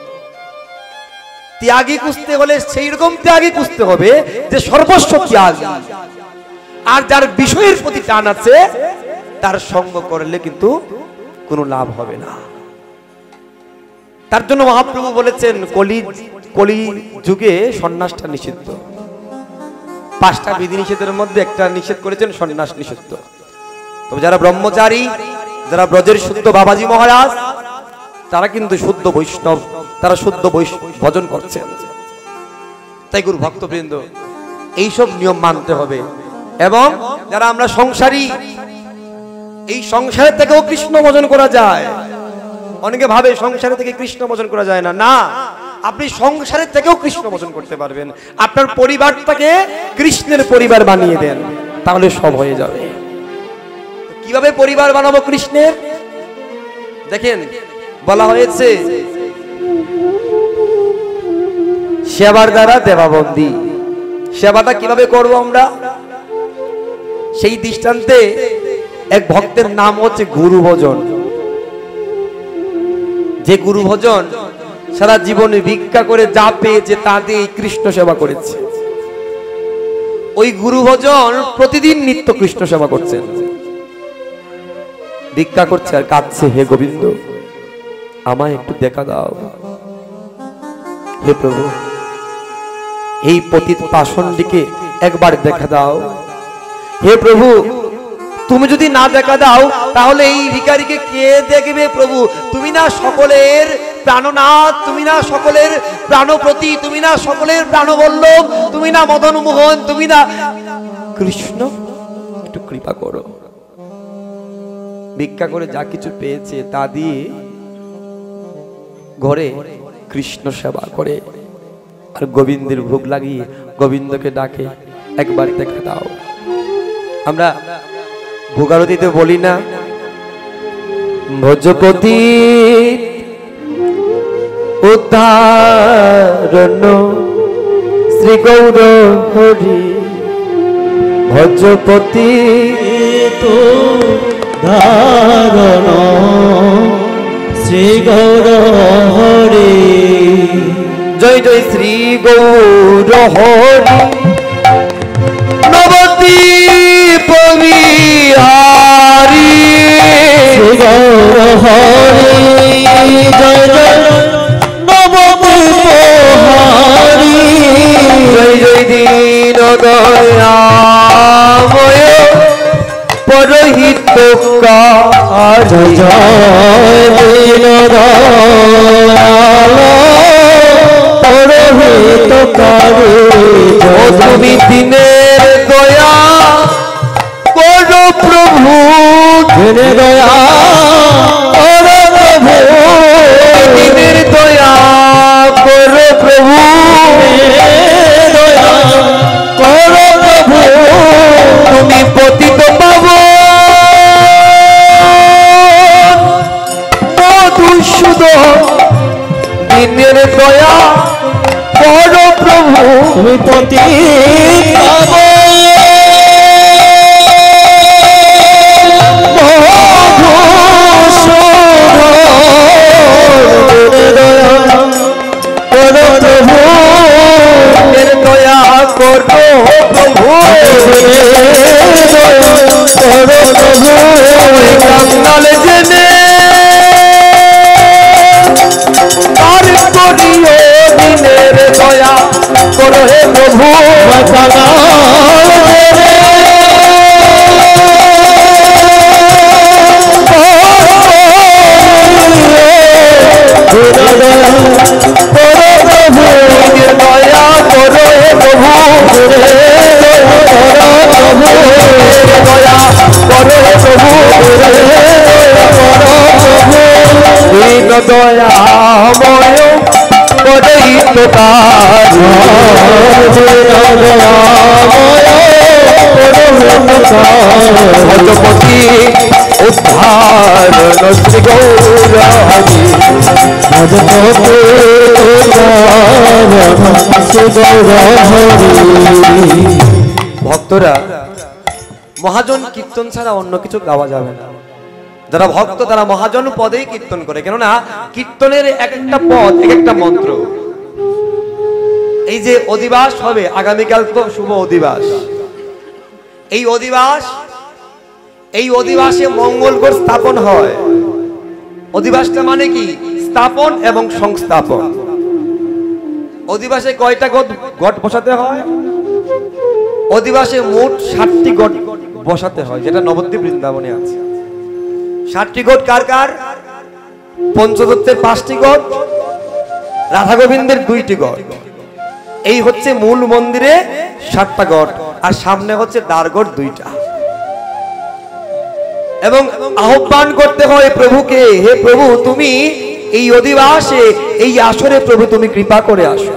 ত্যাগী খুঁজতে হলে সেই রকম ত্যাগী খুঁজতে হবে যে সর্বস্ব ত্যাগী। আর যার বিষয়ের প্রতি টান আছে তার সঙ্গ করলে কিন্তু কোনো লাভ হবে না। তার জন্য মহাপ্রভু বলেছেন কলি কলি যুগে সন্ন্যাসটা নিষিদ্ধ। পাঁচটা বিধি নিষেধের মধ্যে একটা নিষেধ করেছেন, সন্ন্যাস নিষিদ্ধ। তবে যারা ব্রহ্মচারী, যারা ব্রজের শুদ্ধ বাবাজি মহারাজ, তারা কিন্তু শুদ্ধ বৈষ্ণব, তারা শুদ্ধ ভজন করছেন। তাই গুরু ভক্তবৃন্দ এইসব নিয়ম মানতে হবে। এবং যারা আমরা সংসারী, এই সংসারের থেকেও কৃষ্ণ ভজন করা যায়। অনেকে ভাবে সংসারের থেকে কৃষ্ণ ভজন করা যায় না। না, আপনি সংসারের থেকেও কৃষ্ণ ভজন করতে পারবেন। আপনার পরিবারটাকে কৃষ্ণের পরিবার বানিয়ে দেন, তাহলে সব হয়ে যাবে। কিভাবে পরিবার বানাবো কৃষ্ণের? দেখেন বলা হয়েছে সেবার দ্বারা দেবাবন্দী। সেবাটা কিভাবে করব আমরা? সেই দৃষ্টান্তে এক ভক্তের নাম হচ্ছে গুরু ভজন। যে গুরু ভজন সারা জীবনে ভিক্ষা করে যা পেয়েছে তা দিয়ে কৃষ্ণ সেবা করেছে, ওই গুরু ভজন প্রতিদিন নিত্য কৃষ্ণ সেবা করছেন। ভিক্ষা করছে আর কাঁদছে, হে গোবিন্দ আমায় একটু দেখা দাও। হে প্রভু এই পতিত পাষণ্ডীকে একবার দেখা দাও। হে প্রভু তুমি যদি না দেখা দাও তাহলে এই ভিখারিকে কে দেখবে? প্রভু তুমি না সকলের প্রাণনাথ, তুমি না সকলের প্রাণপ্রতি, তুমি না সকলের প্রাণবল্লভ, তুমি না মদন মোহন, তুমি না কৃষ্ণ, একটু কৃপা করো। ভিক্ষা করে যা কিছু পেয়েছে তা দিয়ে ঘরে কৃষ্ণ সেবা করে আর গোবিন্দের ভোগ লাগিয়ে গোবিন্দকে ডাকে, একবার দেখা দাও। আমরা ভোগারতিতে বলি না ভজপতি উদ্ধারণ শ্রী গৌর হরি, ভজপতি তো ধারণ শ্রী গৌর হরি। জয় জয় শ্রী গৌর হরি নবদ্বীপ বিহারী। শ্রী গৌর হরি জয় জয় নবদ্বীপ হারি। জয় জয় দীন দয়াময় পরহিত কাজ। জয় দীন দয়াল পরহিত কারি। তুমি দিনের দয়া করো প্রভু, দিনের দয়া করো প্রভু, দিনের দয়া করো প্রভু, দয়া করো প্রভু। তুমি পতিত পাবো মধুসূদন, দিনের দয়া করো প্রভু, তুমি পতি পাবো কাঙ্গাল জেনে আর করিও দিনের দয়া করো হে প্রভু। দয়া করো হে প্রভু, দয়া করো হে প্রভু। দয়াময় পদেই তো তার ভজপতি উদ্ধার শ্রী গৌরহরি ভজপতি ভক্তরা মহাজন কীর্তন ছাড়া অন্য কিছু গাওয়া যাবে না। যারা ভক্ত তারা মহাজন পদেই কীর্তন করে, কেননা কীর্তনের এক একটা পদ এক একটা মন্ত্র। এই যে অধিবাস হবে আগামীকাল তো শুভ অধিবাস, এই অধিবাস এই অধিবাসে মঙ্গলগড় স্থাপন হয়। অধিবাসটা মানে কি? স্থাপন এবং সংস্থাপন। অধিবাসে কয়টা ঘট বসাতে হয়? অধিবাসে মোট ষাটটি ঘট বসাতে হয়, যেটা নবদ্বীপ বৃন্দাবনে আছে। ষাটটি ঘট কার কার? পঞ্চতত্ত্বের পাঁচটি ঘট, রাধা গোবিন্দের দুইটি ঘট। এই হচ্ছে মূল মন্দিরে ষাটটা ঘট, আর সামনে হচ্ছে দ্বারঘট দুইটা। এবং আহ্বান করতে হয় প্রভুকে, হে প্রভু তুমি এই অধিবাসে এই আসরে প্রভু তুমি কৃপা করে আসো।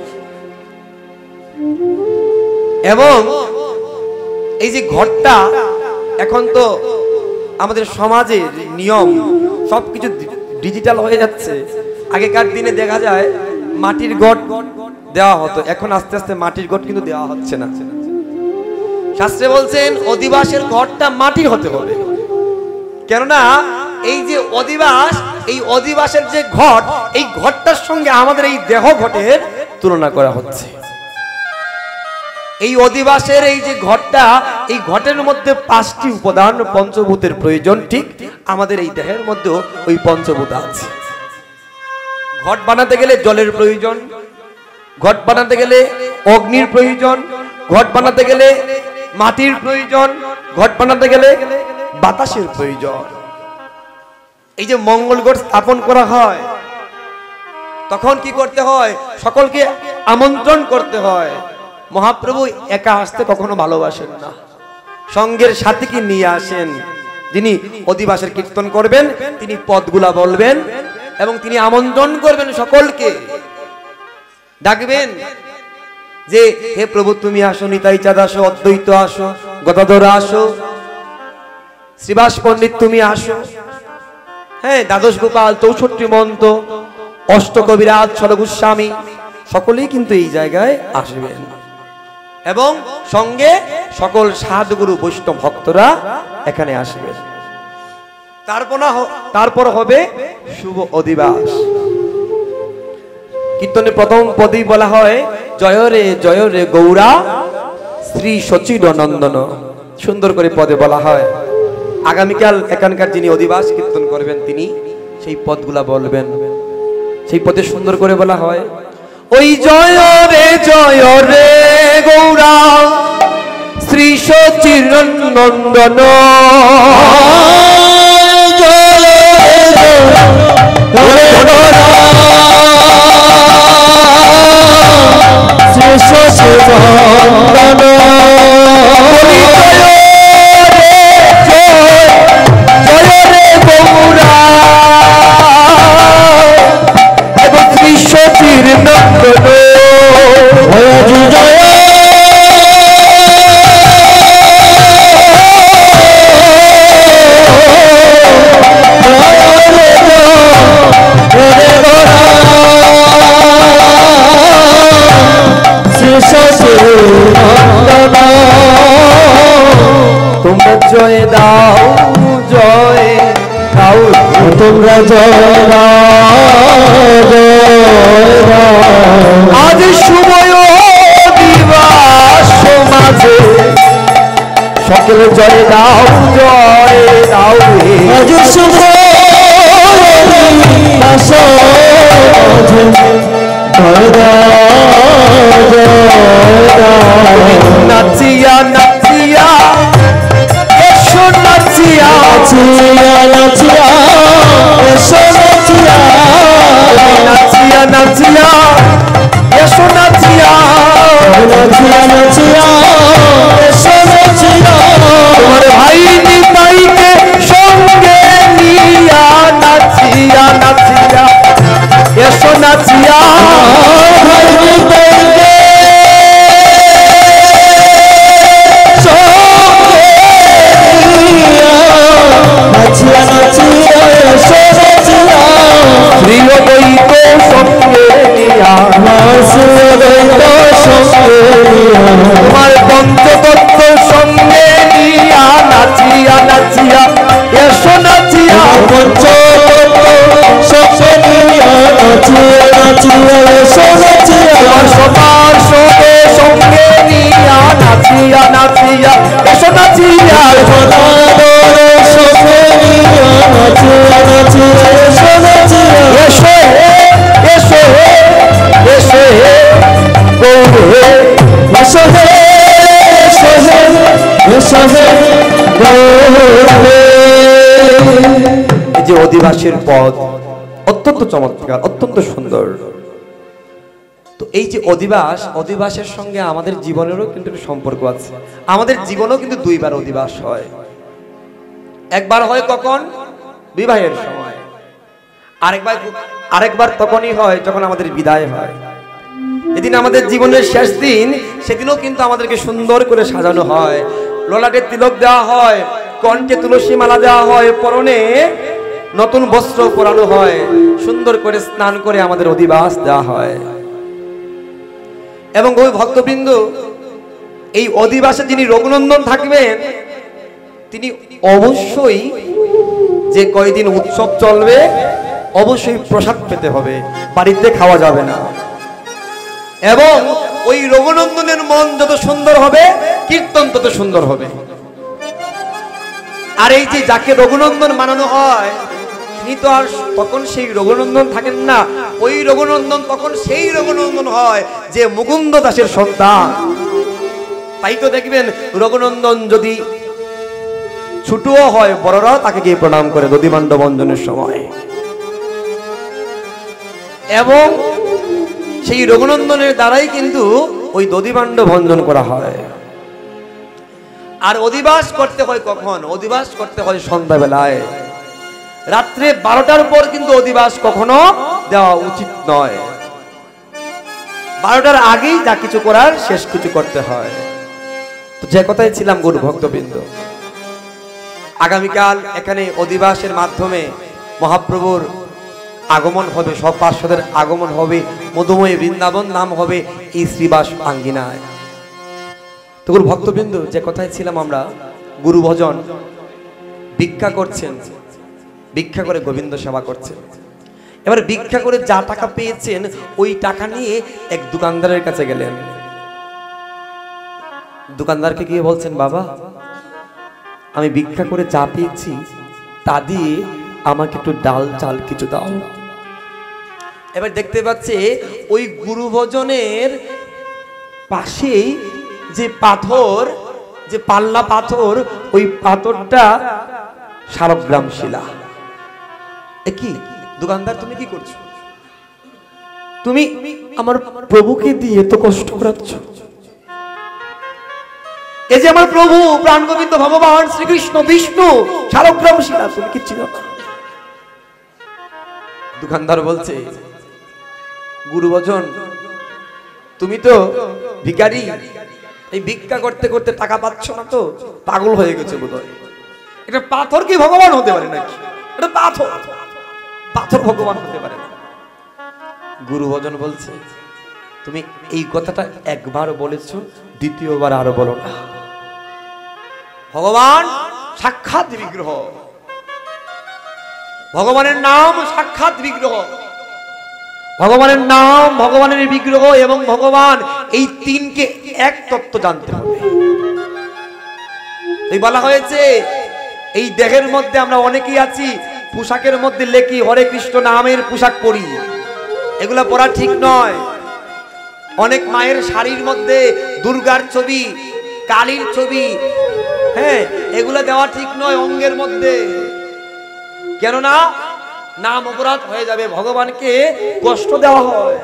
এবং এই যে ঘটটা এখন তো আমাদের সমাজের নিয়ম সবকিছু ডিজিটাল হয়ে যাচ্ছে। আগেকার দিনে দেখা যায় মাটির ঘট দেওয়া হতো, এখন আস্তে আস্তে মাটির ঘট কিন্তু দেওয়া হচ্ছে না। শাস্ত্রে বলছেন অধিবাসের ঘটটা মাটির হতে হবে, কেননা এই যে অধিবাস, এই অধিবাসের যে ঘট, এই ঘটটার সঙ্গে আমাদের এই দেহ ঘটের তুলনা করা হচ্ছে। এই অধিবাসের এই যে ঘটটা, এই ঘটের মধ্যে পাঁচটি উপাদান পঞ্চভূতের প্রয়োজন, ঠিক আমাদের এই দেহের মধ্যে ওই পঞ্চভূত আছে। ঘট বানাতে গেলে জলের প্রয়োজন, ঘট বানাতে গেলে অগ্নির প্রয়োজন, ঘট বানাতে গেলে মাটির প্রয়োজন, ঘট বানাতে গেলে বাতাসের প্রয়োজন। এই যে মঙ্গলগড় স্থাপন করা হয়, তখন কি করতে হয়? সকলকে আমন্ত্রণ করতে হয়। মহাপ্রভু একা আসতে কখনো ভালোবাসেন না, সঙ্গের সাথীকে নিয়ে আসেন। যিনি অধিবাসের কীর্তন করবেন তিনি পদগুলা বলবেন এবং তিনি আমন্ত্রণ করবেন, সকলকে ডাকবেন যে হে প্রভু তুমি আসো, নিতাই চাঁদ আসো, অদ্বৈত আসো, গদাধর আসো, শ্রীবাস পণ্ডিত তুমি আসো, হ্যাঁ দ্বাদশ গোপাল, চৌষট্টি মন্ত, অষ্ট কবিরাজ, সরগোস্বামী সকলেই কিন্তু এই জায়গায় আসবেন। এবং সঙ্গে সকল সাধুগুরু বৈষ্ণব ভক্তরা এখানে আসবেন। তারপর তারপর হবে শুভ অধিবাস। কীর্তনের প্রথম পদেই বলা হয় জয় রে জয় রে গৌরা শ্রী সচির নন্দন। সুন্দর করে পদে বলা হয়। আগামীকাল এখানকার যিনি অধিবাস কীর্তন করবেন তিনি সেই পদগুলা বলবেন। সেই পদে সুন্দর করে বলা হয় ওই জয় রে জয় রে গৌরা শ্রী সচির নন্দন, শ্রী সচির নন্দন, জয় দাও জয় দাও তোমরা জয় আজ শুভ দিবস সমাজে সকলে জয় দাও জয় দাও আজ শুভ দিবস জয় দাও নাচিয়া নাচিয়া নাচিয়া নাচিয়া এসো নাচিয়া নাচিয়া নাচিয়া এসো নাচিয়া নাচিয়া নাচিয়া এসো নাচিয়া তোমার ভাই নিতাইকে সঙ্গে নিয়ে শ্রী অদ্বৈত সঙ্গে নিয়া শ্রী অদ্বৈত সঙ্গে নিয়া তোমার পঞ্চতত্ত্ব সঙ্গে নিয়া নাচিয়া নাচিয়া এসো নাচিয়া পঞ্চতত্ত্ব সঙ্গে নিয়া নাচিয়া নাচিয়া এসো নাচিয়া তোমার সবার সঙ্গে সঙ্গে নিয়া নাচিয়া নাচিয়া এসো নাচিয়া সদাদর সঙ্গে নিয়া নাচিয়া নাচিয়া এসো নাচিয়া এসো এসো এসো গৌরে এসো হে এসো হে এসো হে গৌরে। এই যে অধিবাসীর পদ অত্যন্ত চমৎকার, অত্যন্ত সুন্দর। তো এই যে অধিবাস, অধিবাসের সঙ্গে আমাদের জীবনেরও কিন্তু সম্পর্ক আছে। আমাদের জীবনেও কিন্তু দুইবার অধিবাস হয়। একবার হয় কখন? বিবাহের সময়। আরেকবার আরেকবার তখনই হয় যখন আমাদের বিদায় হয়। এদিন আমাদের জীবনের শেষ দিন, সেদিনও কিন্তু আমাদেরকে সুন্দর করে সাজানো হয়। ললাটে তিলক দেওয়া হয়, কণ্ঠে তুলসী মালা দেওয়া হয়, পরনে নতুন বস্ত্র পরানো হয়, সুন্দর করে স্নান করে আমাদের অধিবাস দেওয়া হয়। এবং ওই ভক্তবৃন্দ, এই অধিবাসে যিনি রঘুনন্দন থাকবেন, তিনি অবশ্যই যে কয়দিন উৎসব চলবে অবশ্যই প্রসাদ পেতে হবে, বাড়িতে খাওয়া যাবে না। এবং ওই রঘুনন্দনের মন যত সুন্দর হবে, কীর্তন তত সুন্দর হবে। আর এই যে যাকে রঘুনন্দন বানানো হয়, তিনি তো আর তখন সেই রঘুনন্দন থাকেন না। ওই রঘুনন্দন তখন সেই রঘুনন্দন হয় যে মুকুন্দ দাসের সন্তান। তাই তো দেখবেন রঘুনন্দন যদি ছোটও হয়, বড়রাও তাকে গিয়ে প্রণাম করে দধিমাণ্ড বঞ্জনের সময়। এবং সেই রঘুনন্দনের দ্বারাই কিন্তু ওই দধিমাণ্ড ভঞ্জন করা হয়। আর অধিবাস করতে হয় কখন? অধিবাস করতে হয় সন্ধ্যাবেলায়। রাত্রে বারোটার পর কিন্তু অধিবাস কখনো দেওয়া উচিত নয়। বারোটার আগেই যা কিছু করার শেষ কিছু করতে হয়। তো যে কথাই ছিলাম গুরু ভক্তবৃন্দ, আগামীকাল এখানে অধিবাসের মাধ্যমে মহাপ্রভুর আগমন হবে, সব পার্শ্বদের আগমন হবে, মধুময় বৃন্দাবন নাম হবে এই শ্রীবাস আঙ্গিনায়। তো গুরু ভক্তবৃন্দ, যে কথায় ছিলাম আমরা, গুরু ভজন ভিক্ষা করছেন, ভিক্ষা করে গোবিন্দ সেবা করছেন। এবার ভিক্ষা করে যা টাকা পেয়েছেন ওই টাকা নিয়ে এক দোকানদারের কাছে গেলেন। দোকানদারকে গিয়ে বলছেন, বাবা আমি ভিক্ষা করে যা পেয়েছি তা দিয়ে আমাকে একটু ডাল চাল কিছু দাও। এবার দেখতে পাচ্ছে ওই গুরু ভজনের পাশেই যে পাথর, যে পাল্লা পাথর, ওই পাথরটা শালগ্রাম শিলা। কি দোকানদার, তুমি কি করছো? তুমি আমার প্রভুকে দিয়ে এত কষ্ট করাচ্ছ। এই যে আমার প্রভু প্রাণ গোবিন্দ ভগবান শ্রীকৃষ্ণ বিষ্ণু, শালগ্রাম শিলা, তুমি কি চিনো? দোকানদার বলছে, গুরু ভজন তুমি তো ভিখারি, এই ভিক্ষা করতে করতে টাকা পাচ্ছ না তো পাগল হয়ে গেছে বোধহয়। এটা পাথর কি ভগবান হতে পারে নাকি? এটা পাথর, পাথর ভগবান হতে পারে না। গুরু ভজন বলছে, তুমি এই কথাটা একবার বলেছো, দ্বিতীয়বার আরো বলো না। ভগবান সাক্ষাৎ বিগ্রহ, ভগবানের নাম সাক্ষাৎ বিগ্রহ, ভগবানের নাম, ভগবানের বিগ্রহ এবং ভগবান, এই তিনকে এক তত্ত্ব জানতে হবে। এই বলা হয়েছে এই দেহের মধ্যে আমরা অনেকেই আছি, পোশাকের মধ্যে লেখি হরে কৃষ্ণ নামের পোশাক পরি, এগুলা পরা ঠিক নয়। অনেক মায়ের শাড়ির মধ্যে দুর্গার ছবি, কালীর ছবি, হ্যাঁ এগুলা দেওয়া ঠিক নয় অঙ্গের মধ্যে। কেননা নাম অপরাধ হয়ে যাবে, ভগবানকে কষ্ট দেওয়া হয়।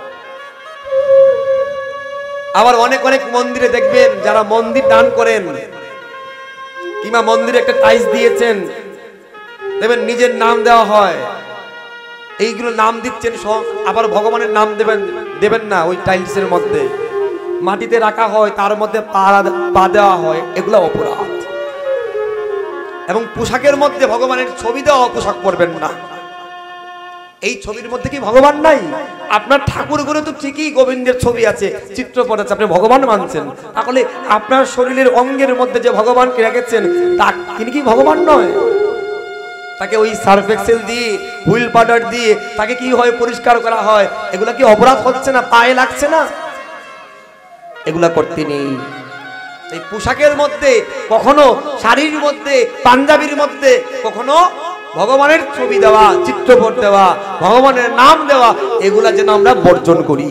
আবার অনেক অনেক মন্দিরে দেখবেন যারা মন্দির দান করেন কিংবা মন্দিরে একটা টাইলস দিয়েছেন, দেখবেন নিজের নাম দেওয়া হয়। এইগুলো নাম দিচ্ছেন, আবার ভগবানের নাম দেবেন দেবেন না। ওই টাইলসের মধ্যে মাটিতে রাখা হয়, তার মধ্যে পা দেওয়া হয়, এগুলো অপরাধ। এবং পোশাকের মধ্যে ভগবানের ছবি দেওয়া পোশাক পরবেন না। এই ছবির মধ্যে কি ভগবান নাই? আপনার ঠাকুর ঘরে তো ঠিকই গোবিন্দের ছবি আছে, চিত্রপট আছে, আপনি ভগবান মানছেন, তাহলে আপনার শরীরের অঙ্গের মধ্যে যে ভগবানকে রেখেছেন তা তিনি কি ভগবান নয়? তাকে ওই সার্ফ এক্সেল দিয়ে, হুইল পাউডার দিয়ে তাকে কি হয় পরিষ্কার করা হয়, এগুলা কি অপরাধ হচ্ছে না? পায়ে লাগছে না? এগুলা করতে নেই। এই পোশাকের মধ্যে কখনো, শাড়ির মধ্যে, পাঞ্জাবির মধ্যে কখনো ভগবানের ছবি দেওয়া, চিত্রপট দেওয়া, ভগবানের নাম দেওয়া, এগুলা যেন আমরা বর্জন করি।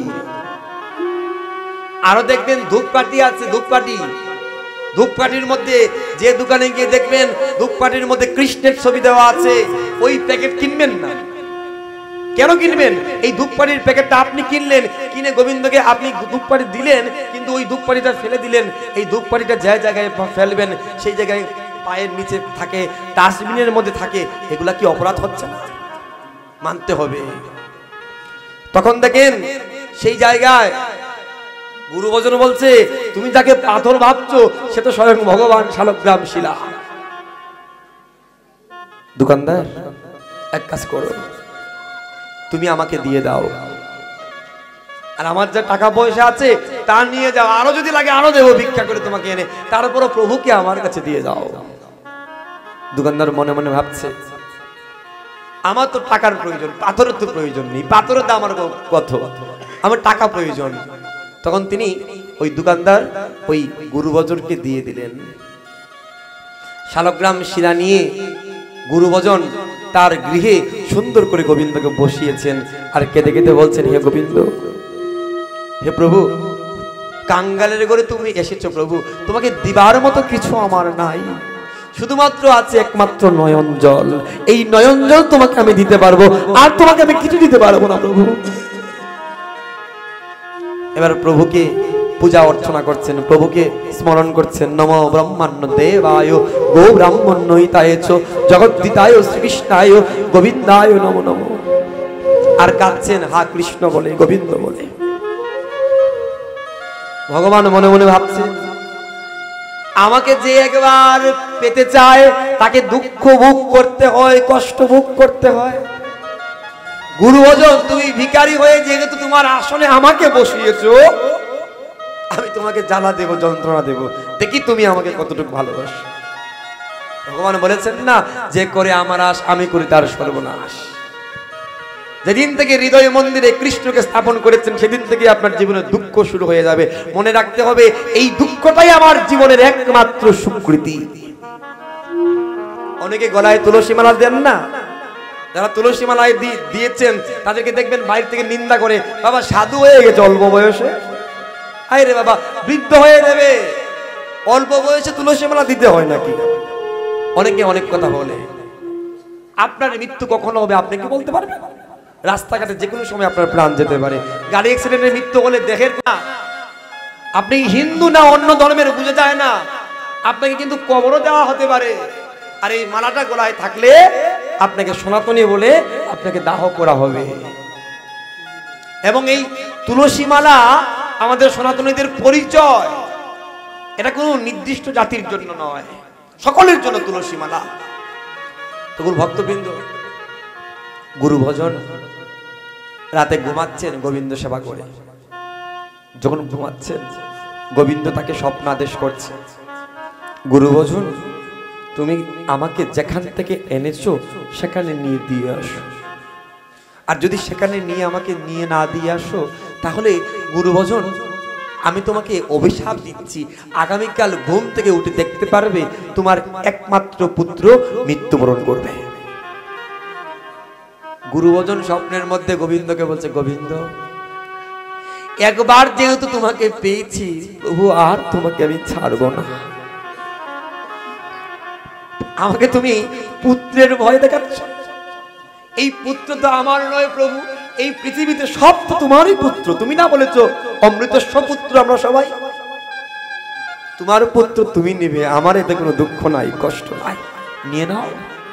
আরো দেখবেন ধূপকাঠি আছে, ধূপকাঠি, ধূপকাঠির মধ্যে যে দোকানে গিয়ে দেখবেন ধূপকাঠির মধ্যে কৃষ্ণের ছবি দেওয়া আছে, ওই প্যাকেট কিনবেন না। কেন কিনবেন? এই ধূপকাঠির প্যাকেটটা আপনি কিনলেন, কিনে গোবিন্দকে আপনি ধূপকাঠি দিলেন, কিন্তু ওই ধূপকাঠিটা ফেলে দিলেন। এই ধূপকাঠিটা যে জায়গায় ফেলবেন সেই জায়গায় পায়ের নিচে থাকে, ডাস্টবিনের মধ্যে থাকে, এগুলা কি অপরাধ হচ্ছে না? মানতে হবে। তখন দেখেন সেই জায়গায় গুরুবচন বলছে, তুমি যাকে পাথর ভাবছো সে তো স্বয়ং ভগবান শালগ্রাম শিলা। দোকানদার, এক কাজ করো, তুমি আমাকে দিয়ে দাও, আর আমার যা টাকা পয়সা আছে তা নিয়ে যাও, আরো যদি লাগে আরো দেবো ভিক্ষা করে তোমাকে এনে, তারপরও প্রভুকে আমার কাছে দিয়ে দাও। দোকানদার মনে মনে ভাবছে, আমার তো টাকার প্রয়োজন, পাথরের তো প্রয়োজন নেই, পাথরের দাম আমার কত, আমার টাকা প্রয়োজন। তখন তিনি ওই দোকানদার ওই গুরুবচনকে দিয়ে দিলেন। শালগ্রাম শিলা নিয়ে গুরুবচন তার গৃহে সুন্দর করে গোবিন্দকে বসিয়েছেন, আর কেঁদে কেঁদে বলছেন, হে গোবিন্দ, হে প্রভু, কাঙ্গালের ঘরে তুমি এসেছো প্রভু, তোমাকে দিবার মতো কিছু আমার নাই, শুধুমাত্র আছে একমাত্র নয়ন জল, এই নয়ন জল তোমাকে আমি দিতে পারবো, আর তোমাকে আমি কিছু দিতে পারবো না প্রভু। এবার প্রভুকে পূজা অর্চনা করছেন, প্রভুকে স্মরণ করছেন, নম ব্রহ্মাণ্য দেবায় গো ব্রাহ্মণ্য হিতায় চ জগদ্দিতায় শ্রীকৃষ্ণায় গোবিন্দায় নমো নমো, আর কাঁদছেন হা কৃষ্ণ বলে, গোবিন্দ বলে। ভগবান মনে মনে ভাবছে, আমাকে যে একবার পেতে চায় তাকে দুঃখ ভোগ করতে হয়, কষ্ট ভোগ করতে হয়। গুরুবচন, তুমি ভিখারি হয়ে যেহেতু তোমার আসনে আমাকে বসিয়েছো, আমি তোমাকে জ্বালা দেব, যন্ত্রণা দেব, দেখি তুমি আমাকে কতটুকু ভালোবাসো। ভগবান বলেছেন না, যে করে আমার আশ আমি করি তার সর্বনাশ। যেদিন থেকে হৃদয় মন্দিরে কৃষ্ণকে স্থাপন করেছেন সেদিন থেকে আপনার জীবনে দুঃখ শুরু হয়ে যাবে। মনে রাখতে হবে, এই দুঃখটাই আমার জীবনের একমাত্র স্বীকৃতি। অনেকে গলায় তুলসী মালা দেন না, যারা তুলসী মালায় দিয়েছেন তাদেরকে দেখবেন বাইরে থেকে নিন্দা করে, বাবা সাধু হয়ে গেছে অল্প বয়সে, আরে রে বাবা বৃদ্ধ হয়ে যাবে, অল্প বয়সে তুলসী মালা দিতে হয় নাকি? অনেকে অনেক কথা বলে। আপনার মৃত্যু কখনো হবে আপনি কি বলতে পারবেন? রাস্তাঘাটে যে কোনো সময় আপনার প্রাণ যেতে পারে। গাড়ি অ্যাক্সিডেন্টে মৃত্যু হলে দেখেন না, আপনি হিন্দু না অন্য ধর্মের বুঝে যায় না, আপনাকে কিন্তু কবরও দেওয়া হতে পারে। আর এই মালাটা গলায় থাকলে আপনাকে সনাতনী বলে আপনাকে দাহ করা হবে। এবং এই তুলসী মালা আমাদের সনাতনীদের পরিচয়, এটা কোনো নির্দিষ্ট জাতির জন্য নয়, সকলের জন্য তুলসী মালা। তখন ভক্তবৃন্দ, গুরুভজন রাতে ঘুমাচ্ছেন গোবিন্দ সেবা করে, যখন ঘুমাচ্ছেন গোবিন্দ তাকে স্বপ্নাদেশ করছে, গুরুভজন তুমি আমাকে যেখান থেকে এনেছো সেখানে নিয়ে দিয়ে আসো, আর যদি সেখানে নিয়ে আমাকে নিয়ে না দিয়ে আসো তাহলে গুরুভজন আমি তোমাকে অভিশাপ দিচ্ছি, আগামীকাল ঘুম থেকে উঠে দেখতে পারবে তোমার একমাত্র পুত্র মৃত্যুবরণ করবে। গুরুভজন স্বপ্নের মধ্যে গোবিন্দকে বলছে, গোবিন্দ একবার যেহেতু তোমাকে পেয়েছি প্রভু, আর তোমাকে আমি ছাড়বো না, আমাকে তুমি পুত্রের ভয় দেখাচ্ছ, এই পুত্র তো আমার নয় প্রভু, এই পৃথিবীতে সব তো তোমারই পুত্র, তুমি না বলেছো অমৃতস্ব পুত্র আমরা সবাই, তোমার পুত্র তুমি নিবে, আমার এতে কোনো দুঃখ নাই, কষ্ট নাই, নিয়ে নাও।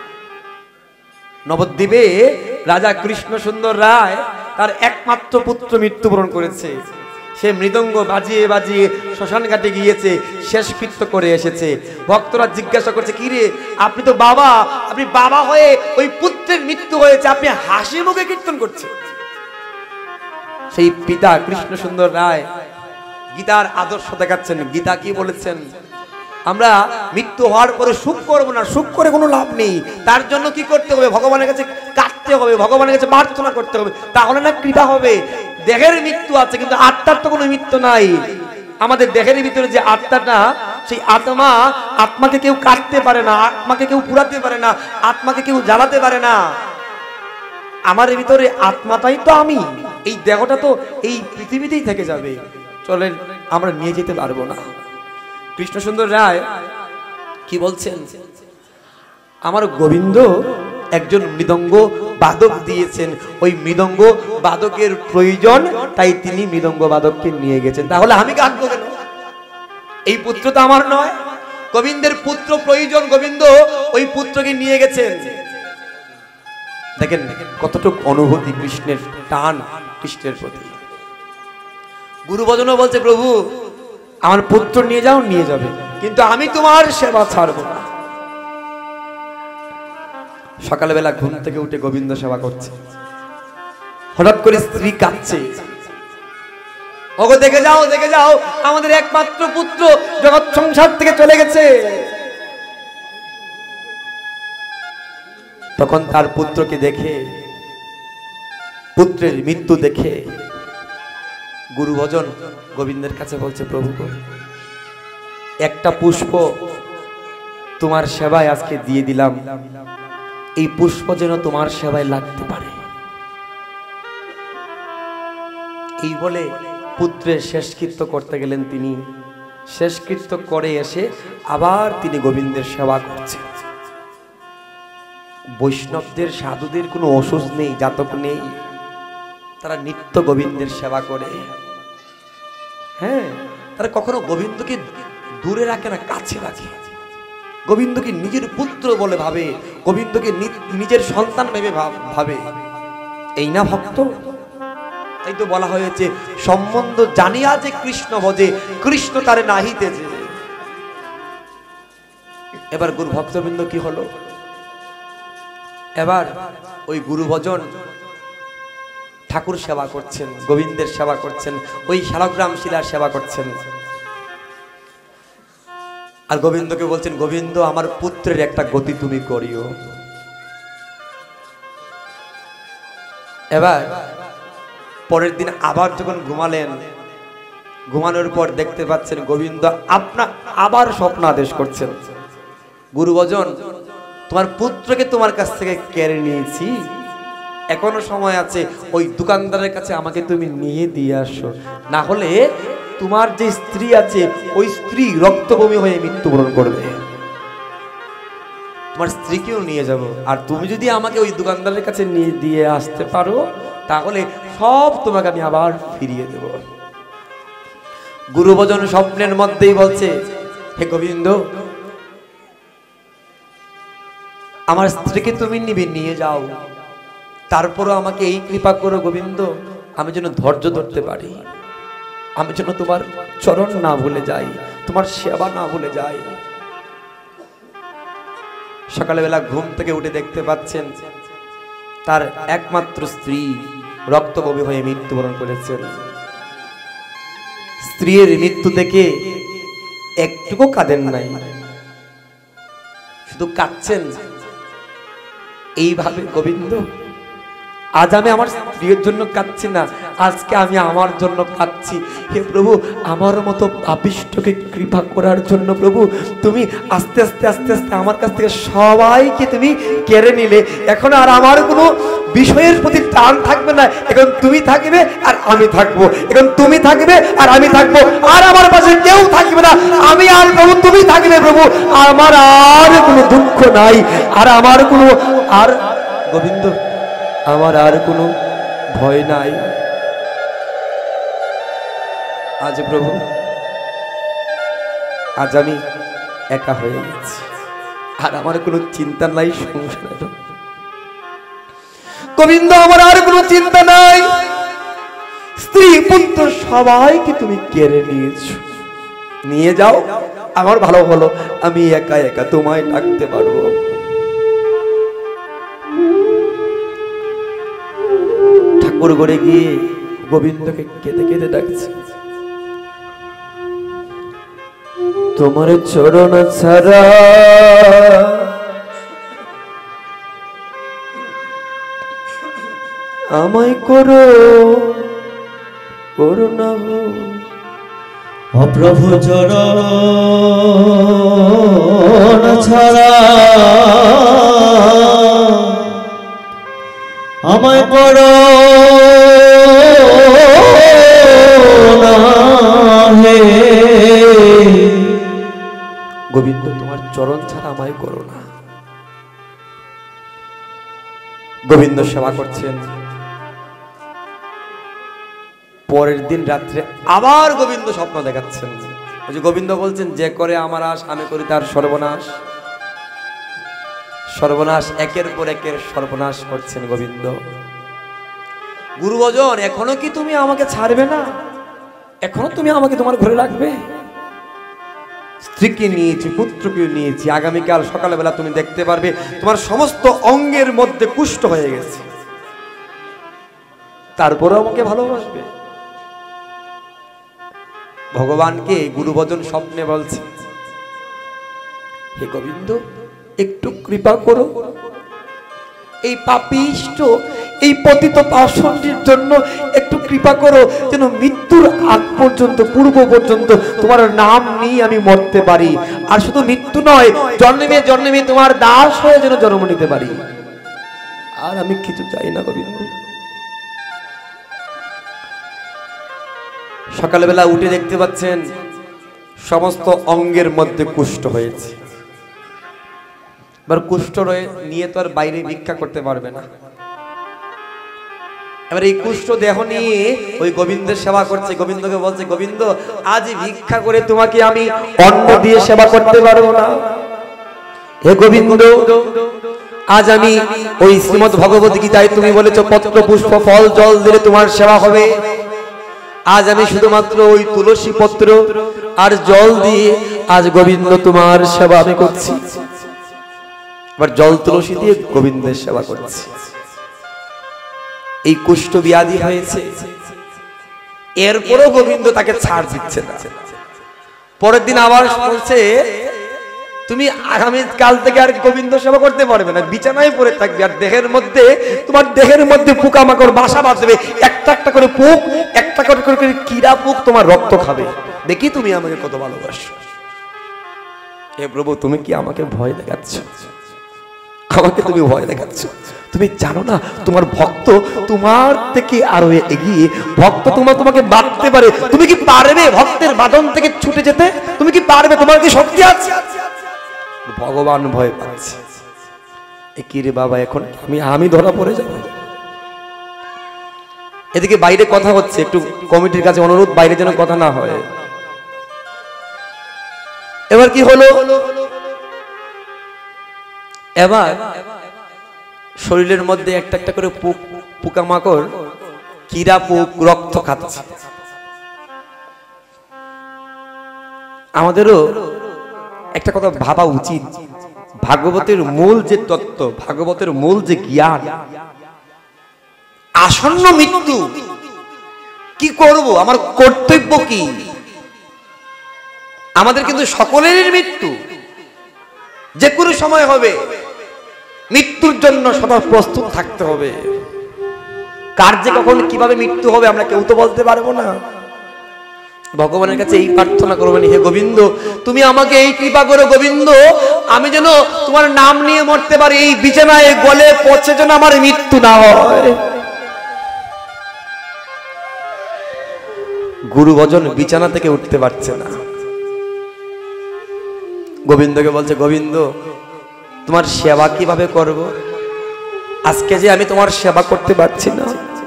নবদ্বীপে রাজা কৃষ্ণ সুন্দর রায় তার একমাত্র পুত্র মৃত্যুবরণ করেছে, সে মৃদঙ্গ বাজিয়ে বাজিয়ে শ্মশান ঘাটে গিয়েছে, শেষকৃত্য করে এসেছে। ভক্তরা জিজ্ঞাসা করছে, কি রে আপনি তো বাবা, আপনি বাবা হয়ে ওই পুত্রের মৃত্যু হয়েছে, আপনি হাসি মুখে কীর্তন করছেন। সেই পিতা কৃষ্ণ সুন্দর রায় গীতার আদর্শ দেখাচ্ছেন। গীতা কি বলেছেন? আমরা মৃত্যু হওয়ার পরে সুখ করবো না, সুখ করে কোনো লাভ নেই। তার জন্য কি করতে হবে? ভগবানের কাছে কাঁদতে হবে, ভগবানের কাছে প্রার্থনা করতে হবে, তাহলে না কৃপা হবে। দেহের মৃত্যু আছে কিন্তু আত্মার তো কোনো মৃত্যু নাই। আমাদের দেহের ভিতরে যে আত্মাটা, সেই আত্মা, আত্মাকে কেউ কাটতে পারে না, আত্মাকে কেউ পুরাতে পারে না, আত্মাকে কেউ জ্বালাতে পারে না। আমার ভিতরে আত্মাটাই তো আমি, এই দেহটা তো এই পৃথিবীতেই থেকে যাবে, চলেন আমরা নিয়ে যেতে পারবো না। কৃষ্ণ সুন্দর রায় কি বলছেন? আমার গোবিন্দ একজন মৃদঙ্গ বাদক দিয়েছেন, ওই মৃদঙ্গ বাদকের প্রয়োজন, তাই তিনি মৃদঙ্গ বাদককে নিয়ে গেছেন। তাহলে আমি কাঁদবো কেন? এই পুত্র তো আমার নয়, গোবিন্দের পুত্র প্রয়োজন, গোবিন্দ ওই পুত্রকে নিয়ে গেছেন। দেখেন কতটুকু অনুভূতি কৃষ্ণের, টান কৃষ্ণের প্রতি। গুরুবচনও বলছে, প্রভু আমার পুত্র নিয়ে যাও, নিয়ে যাবে, কিন্তু আমি তোমার সেবা ছাড়ব না। সকালবেলা ঘুম থেকে উঠে গোবিন্দ সেবা করছে, হঠাৎ করে স্ত্রী কাঁদছে, ওগো দেখে যাও, দেখে যাও, আমাদের একমাত্র পুত্র জগৎ সংসার থেকে চলে গেছে। তখন তার পুত্রকে দেখে, পুত্রের মৃত্যু দেখে গুরুভজন গোবিন্দের কাছে বলছে, প্রভু একটা পুষ্প তোমার সেবায় আজকে দিয়ে দিলাম, এই পুষ্প যেন তোমার সেবায় লাগতে পারে। এই বলে পুত্রের শেষকৃত্য করতে গেলেন তিনি। শেষকৃত্য করে এসে আবার তিনি গোবিন্দের সেবা করছেন। বৈষ্ণবদের, সাধুদের কোনো অসুখ নেই, জাতক নেই, তারা নিত্য গোবিন্দের সেবা করে। হ্যাঁ, তারা কখনো গোবিন্দকে দূরে রাখে না, কাছে রাখে। গোবিন্দকে নিজের পুত্র বলে ভাবে, গোবিন্দকে নিজের সন্তান ভেবে ভাবে। এই না ভক্ত? তাই তো বলা হয়েছে, সম্বন্ধ জানিয়া যে কৃষ্ণ ভজে, কৃষ্ণ তারে নাহিতেছে। এবার গুরু ভক্তবৃন্দ কি হলো? এবার ওই গুরুভজন ঠাকুর সেবা করছেন, গোবিন্দের সেবা করছেন, ওই শালগ্রাম শিলার সেবা করছেন। আর গোবিন্দকে বলছেন, গোবিন্দ আমার পুত্রের একটা গতি তুমি করিও। এবার পরের দিন আবার যখন ঘুমালেন, ঘুমানোর পর দেখতে পাচ্ছেন গোবিন্দ আপনা আবার স্বপ্ন আদেশ করছেন, গুরুভজন তোমার পুত্রকে তোমার কাছ থেকে কেড়ে নিয়েছি, এখনো সময় আছে, ওই দোকানদারের কাছে আমাকে তুমি নিয়ে দিয়ে আসো, না হলে তোমার যে স্ত্রী আছে ওই স্ত্রী রক্তভূমি হয়ে মৃত্যুবরণ করবে, তোমার স্ত্রীকেও নিয়ে যাব। আর তুমি যদি আমাকে ওই দোকানদারের কাছে নিয়ে দিয়ে আসতে পারো, তাহলে সব তোমাকে আমি আবার ফিরিয়ে দেব। গুরুভজন স্বপ্নের মধ্যেই বলছে, হে গোবিন্দ, আমার স্ত্রীকে তুমি নিবে, নিয়ে যাও, তারপরও আমাকে এই কৃপা করো গোবিন্দ, আমি যেন ধৈর্য ধরতে পারি, আমি যেন তোমার চরণ না ভুলে যাই, তোমার সেবা না ভুলে যাই। সকালবেলা ঘুম থেকে উঠে দেখতে পাচ্ছেন তার একমাত্র স্ত্রী রক্তবমী হয়ে মৃত্যুবরণ করেছেন। স্ত্রীর মৃত্যু দেখে একটুকু কাঁদেন নাই, শুধু কাঁদছেন এইভাবে, গোবিন্দ আজ আমি আমার স্ত্রীর জন্য কাঁদছি না, আজকে আমি আমার জন্য কাঁদছি। হে প্রভু, আমার মতো পাপিষ্ঠকে কৃপা করার জন্য প্রভু তুমি আস্তে আস্তে আস্তে আস্তে আমার কাছ থেকে সবাইকে তুমি কেড়ে নিলে, এখন আর আমার কোনো বিষয়ের প্রতি টান থাকবে না, এখন তুমি থাকবে আর আমি থাকবো, এখন তুমি থাকবে আর আমি থাকবো, আর আমার পাশে কেউ থাকবে না, আমি আর প্রভু তুমি থাকবে প্রভু, আমার আর কোনো দুঃখ নাই, আর আমার কোনো আর গোবিন্দ আমার আর কোনো ভয় নাই। আজ প্রভু, আজ আমি একা হয়ে গেছি, আর আমার কোনো চিন্তা নাই সংসার। গোবিন্দ আমার আর কোনো চিন্তা নাই, স্ত্রী পুত্র সবাইকে তুমি কেড়ে নিয়েছো। নিয়ে যাও, আমার ভালো হলো, আমি একা একা তোমায় ডাকতে পারবো। ঠাকুর ঘরে গিয়ে গোবিন্দকে কেঁদে কেঁদে ডাকছে, তোমার চরণ ছাড়া আমায় করো করুণা হো। অপ্রভু চরণ ছাড়া আমায় করো না হে। গোবিন্দ তোমার চরণ ছাড়া আমায় করো না। গোবিন্দ সেবা করছেন। পরের দিন রাত্রে আবার গোবিন্দ স্বপ্ন দেখাচ্ছেন। গোবিন্দ বলছেন, যে করে আমার আশ আমি করি তার সর্বনাশ। সর্বনাশ একের পর একের সর্বনাশ করছেন গোবিন্দ। গুরুভজন, এখনো কি তুমি আমাকে ছাড়বে না? এখনো তুমি আমাকে তোমার ঘরে রাখবে? স্ত্রীকে নিয়েছি, পুত্রকে নিয়েছি, আগামীকাল সকালবেলা তুমি দেখতে পারবে তোমার সমস্ত অঙ্গের মধ্যে কুষ্ঠ হয়ে গেছে, তারপরে আমাকে ভালোবাসবে? ভগবানকে গুরুভজন স্বপ্নে বলছে, হে গোবিন্দ, একটু কৃপা করো, এই পাপিষ্ট এই পতিত পাষণ্ডীর জন্য একটু কৃপা করো, যেন মৃত্যুর আগ পর্যন্ত পূর্ব পর্যন্ত তোমার নাম নিয়ে আমি মরতে পারি। আর শুধু মৃত্যু নয়, জন্মে জন্মে তোমার দাস হয়ে যেন জন্ম নিতে পারি। আর আমি কিছু চাই না গোবিন্দ। সকালবেলা উঠে দেখতে পাচ্ছেন সমস্ত অঙ্গের মধ্যে কুষ্ঠ হয়েছে। এবার কুষ্ঠ রয়ে নিয়ে তো আর বাইরে ভিক্ষা করতে পারবে না। এবার এই কুষ্ঠ দেহ নিয়ে ওই গোবিন্দের সেবা করছে। গোবিন্দকে বলছে, গোবিন্দ, আজ ভিক্ষা করে তোমাকে আমি অন্ন দিয়ে সেবা করতে পারবো না। হে গোবিন্দ, আজ আমি ওই শ্রীমদ্ ভগবত গীতায় তুমি বলেছো পত্র পুষ্প ফল জল দিলে তোমার সেবা হবে। আজ আমি শুধুমাত্র ওই তুলসী পত্র আর জল দিয়ে আজ গোবিন্দ তোমার সেবা আমি করছি। এবার জল তুলসী দিয়ে গোবিন্দের সেবা করছি। এই কুষ্ঠ ব্যাধি হয়েছে, এরপরও গোবিন্দ তাকে ছাড় দিচ্ছে না। পরের দিন আবার বলছে, তুমি আগামী কাল থেকে আর গোবিন্দ সেবা করতে পারবে না, বিছানায় পড়ে থাকবে, আর দেহের মধ্যে তোমার দেহের মধ্যে পোকামাকড় বাসা বাঁধবে, একটা একটা করে পোক, একটা করে করে কিরা পোক তোমার রক্ত খাবে। দেখি তুমি আমাকে কত ভালোবাসো। হে প্রভু, তুমি কি আমাকে ভয় দেখাচ্ছ? আমাকে তুমি ভয় দেখাচ্ছ? তুমি জানো না তোমার ভক্ত তোমার থেকে আরো এগিয়ে, ভক্ত তোমার তোমাকে বাঁধতে পারে। তুমি কি পারবে ভক্তের বাঁধন থেকে ছুটে যেতে? তুমি কি পারবে? তোমার কি শক্তি আছে? ভগবান ভয় পাচ্ছে। এ কি রে বাবা, এখন আমি আমি ধরা পড়ে যাব। এদিকে বাইরে কথা হচ্ছে, একটু কমিটির কাছে অনুরোধ, বাইরে যেন কথা না হয়। এবার কি হলো? এবার শরীরের মধ্যে একটা একটা করে পোক, পোকামাকড়, কিরা পোক রক্ত খাচ্ছে। আমাদেরও একটা কথা ভাবা উচিত, ভাগবতের মূল যে তত্ত্ব, ভাগবতের মূল যে জ্ঞান, আসন্ন মৃত্যু কি করব, আমার কর্তব্য কি? আমাদের কিন্তু সকলের মৃত্যু যে কোনো সময় হবে। মৃত্যুর জন্য সদা প্রস্তুত থাকতে হবে। কার যে কখন কিভাবে মৃত্যু হবে আমরা কেউ তো বলতে পারবো না। ভগবানের কাছে এই প্রার্থনা করবেন, হে গোবিন্দ, তুমি আমাকে এই কৃপা করো গোবিন্দ, আমি যেন তোমার নাম নিয়ে মরতে পারি, এই বিছানায় গলে পচে যেন আমার মৃত্যু না হয়। গুরুভজন বিছানা থেকে উঠতে পারছে না। গোবিন্দকে বলছে, গোবিন্দ, তোমার সেবা কিভাবে করব? আজকে যে আমি তোমার সেবা করতে পারছি না।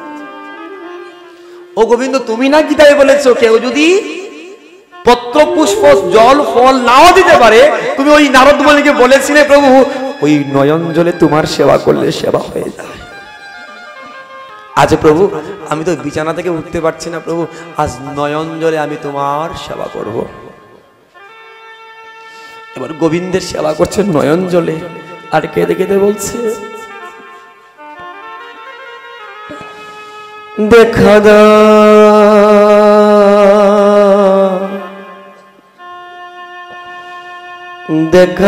ও গোবিন্দ, তুমি না গীতায় বলেছো কেউ যদি পত্র পুষ্প জল ফল নাও দিতে পারে, তুমি ওই নারদ মুনিকে বলেছিলে প্রভু ওই নয়ন জলে তোমার সেবা করলে সেবা হয়ে যায়। আজ প্রভু আমি তো বিছানা থেকে উঠতে পারছি না প্রভু, আজ নয়ন জলে আমি তোমার সেবা করব। এবার গোবিন্দের সেবা করছে নয়ন জলে, আর কেঁদে কেঁদে বলছে, দেখা দাও দেখা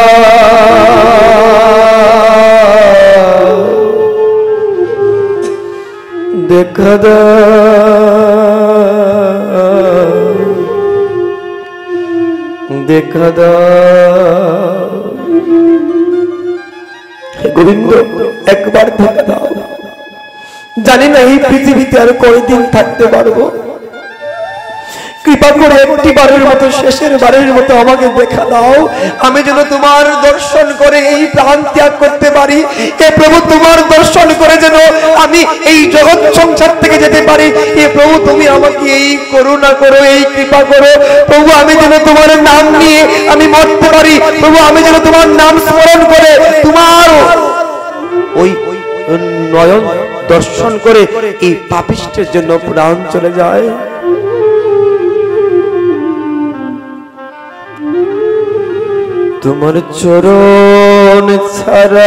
দাও দেখা দাও দেখা দাও, গোবিন্দ একবার দেখা দাও। জানি না এই পৃথিবীতে আর কয়দিন থাকতে পারবো, কৃপা করে একটি বারের মতো, শেষের বারের মতো আমাকে দেখা দাও, আমি যেন তোমার দর্শন করে এই প্রাণ ত্যাগ করতে পারি। এ প্রভু তোমার দর্শন করে যেন আমি এই জগৎ সংসার থেকে যেতে পারি। এ প্রভু তুমি আমাকে এই করুণা করো, এই কৃপা করো প্রভু, আমি যেন তোমার নাম নিয়ে আমি মরতে পারি প্রভু, আমি যেন তোমার নাম স্মরণ করে তোমার ওই নয়ন দর্শন করে এই পাপিষ্টের জন্য প্রাণ চলে যায়। তোমার চরণ ছাড়া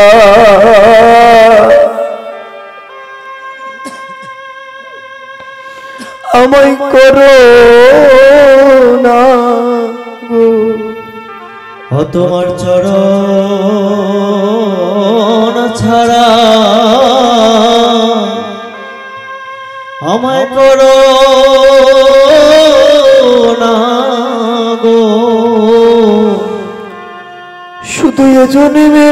আমায় করো না গো, ও তোমার চরণ ছাড়া আমায় করো না গো, শুধু এ জন্মে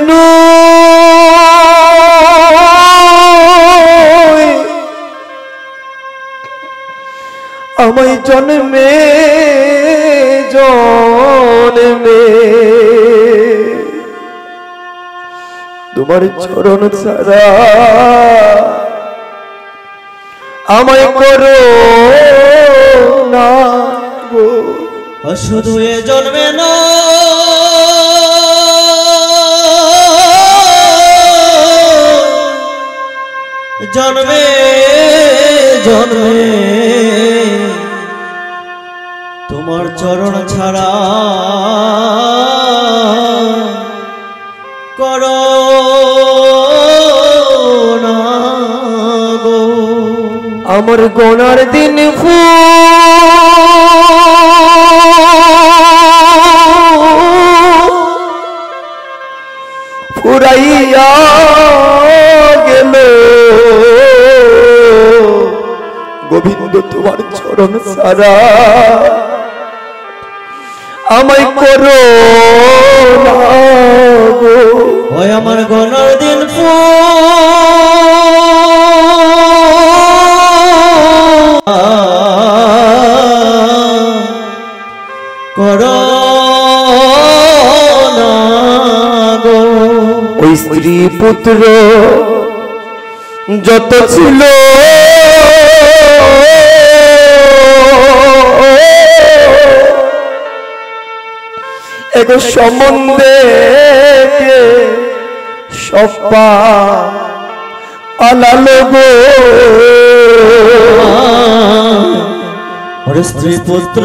নয় আমায় জন্মে জন্মে তোমার চরণ ছাড়া আমায় করো না গো, শুধু এ জন্মে না জন্মে জন্মে তোমার চরণ ছাড়া করো না গো, আমার গোনার দিন ফুরাইয়া গেল, গোবিন্দ তোমার চরণ ছাড়া আমায় করো না গো, ওই আমার গোনার দিন করো না গো, ওই স্ত্রী পুত্র যত ছিল এক সম্বন্ধে সপ্পা আলালো গো, ওর স্ত্রী পুত্র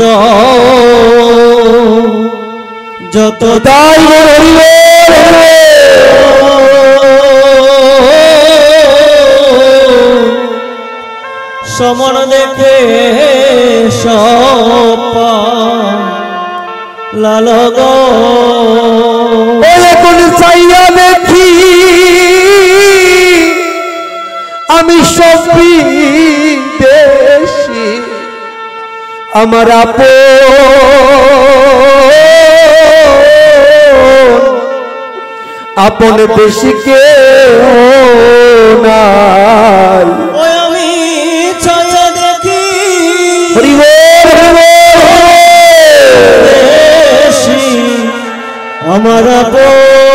যত তাই সমন দেখে সপ্পা লালো গো, এখন চাইয়া দেখি আমি সব দেশি আমার আপন আপন দেশিকে নাই, ওই আমি চাইয়া দেখি হরি বল দেশি আমার আপন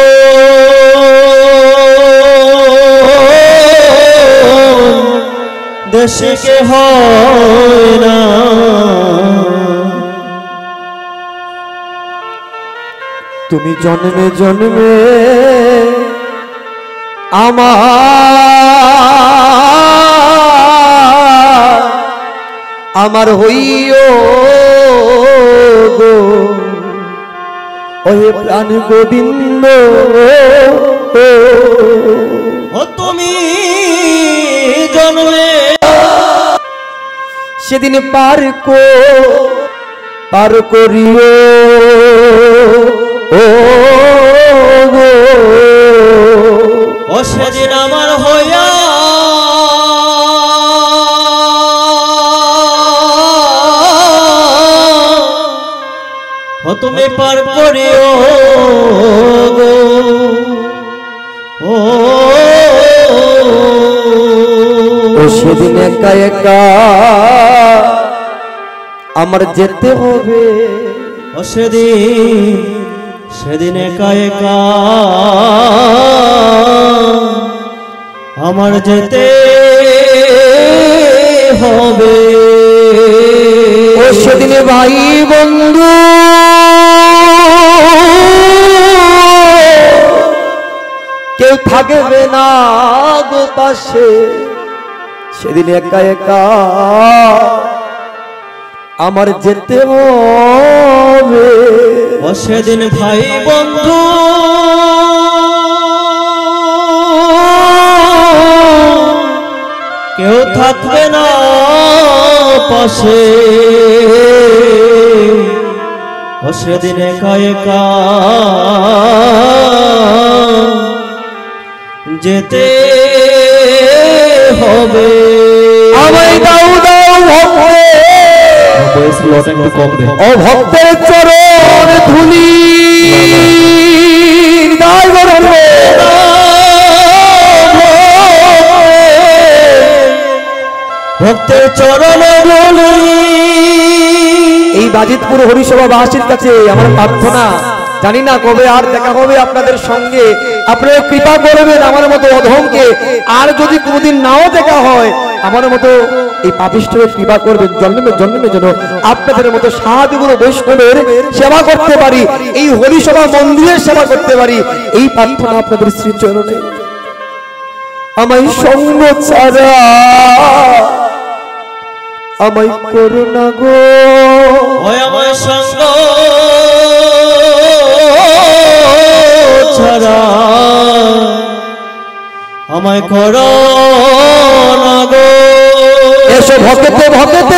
দেশিকে হয় না, তুমি জন্মে জন্মে আমার আমার হইও গো ওহে প্রাণ গোবিন্দ ও তুমি জন্মে সেদিন পার কো পার করিও ও গো ও সেদিন আমার হইয়া ও তুমি পার করিও গো ও ও সেদিন একা একা আমার যেতে হবে ও সেদিন সেদিন একা একা আমার যেতে হবে ও সেদিনে ভাই বন্ধু কেউ থাকবে না গো পাশে সেদিন একা একা আমার যেতে হবে ও সেদিন ভাই বন্ধু কেউ থাকবে না পাশে ও সেদিন একা একা যেতে হবে আমায় দাও দাও ভক্তে ও ভক্তের চরণ ধুলি দায় গরমে ভক্তের চরণ ধুলি এই বাজিতপুর হরিসভা বাসীর কাছে আমার প্রার্থনা জানি না কবে আর দেখা হবে আপনাদের সঙ্গে আপনারা কৃপা করবেন আমার মতো অধমকে আর যদি কোনোদিন নাও দেখা হয় আমার মতো এই পাপিষ্ঠের কৃপা করবেন জন্মে জন্মে যেন আপনাদের মতো সাধুগুরু বৈষ্ণবের সেবা করতে পারি এই হরিসভা মন্দিরের সেবা করতে পারি এই প্রার্থনা আপনাদের শ্রীচরণে আমায় সঙ্গ ছাড়া আমায় করুণা গো ওই আমার সঙ্গ ছাড়া আমায় করো না গো এসো ভক্তে ভক্তে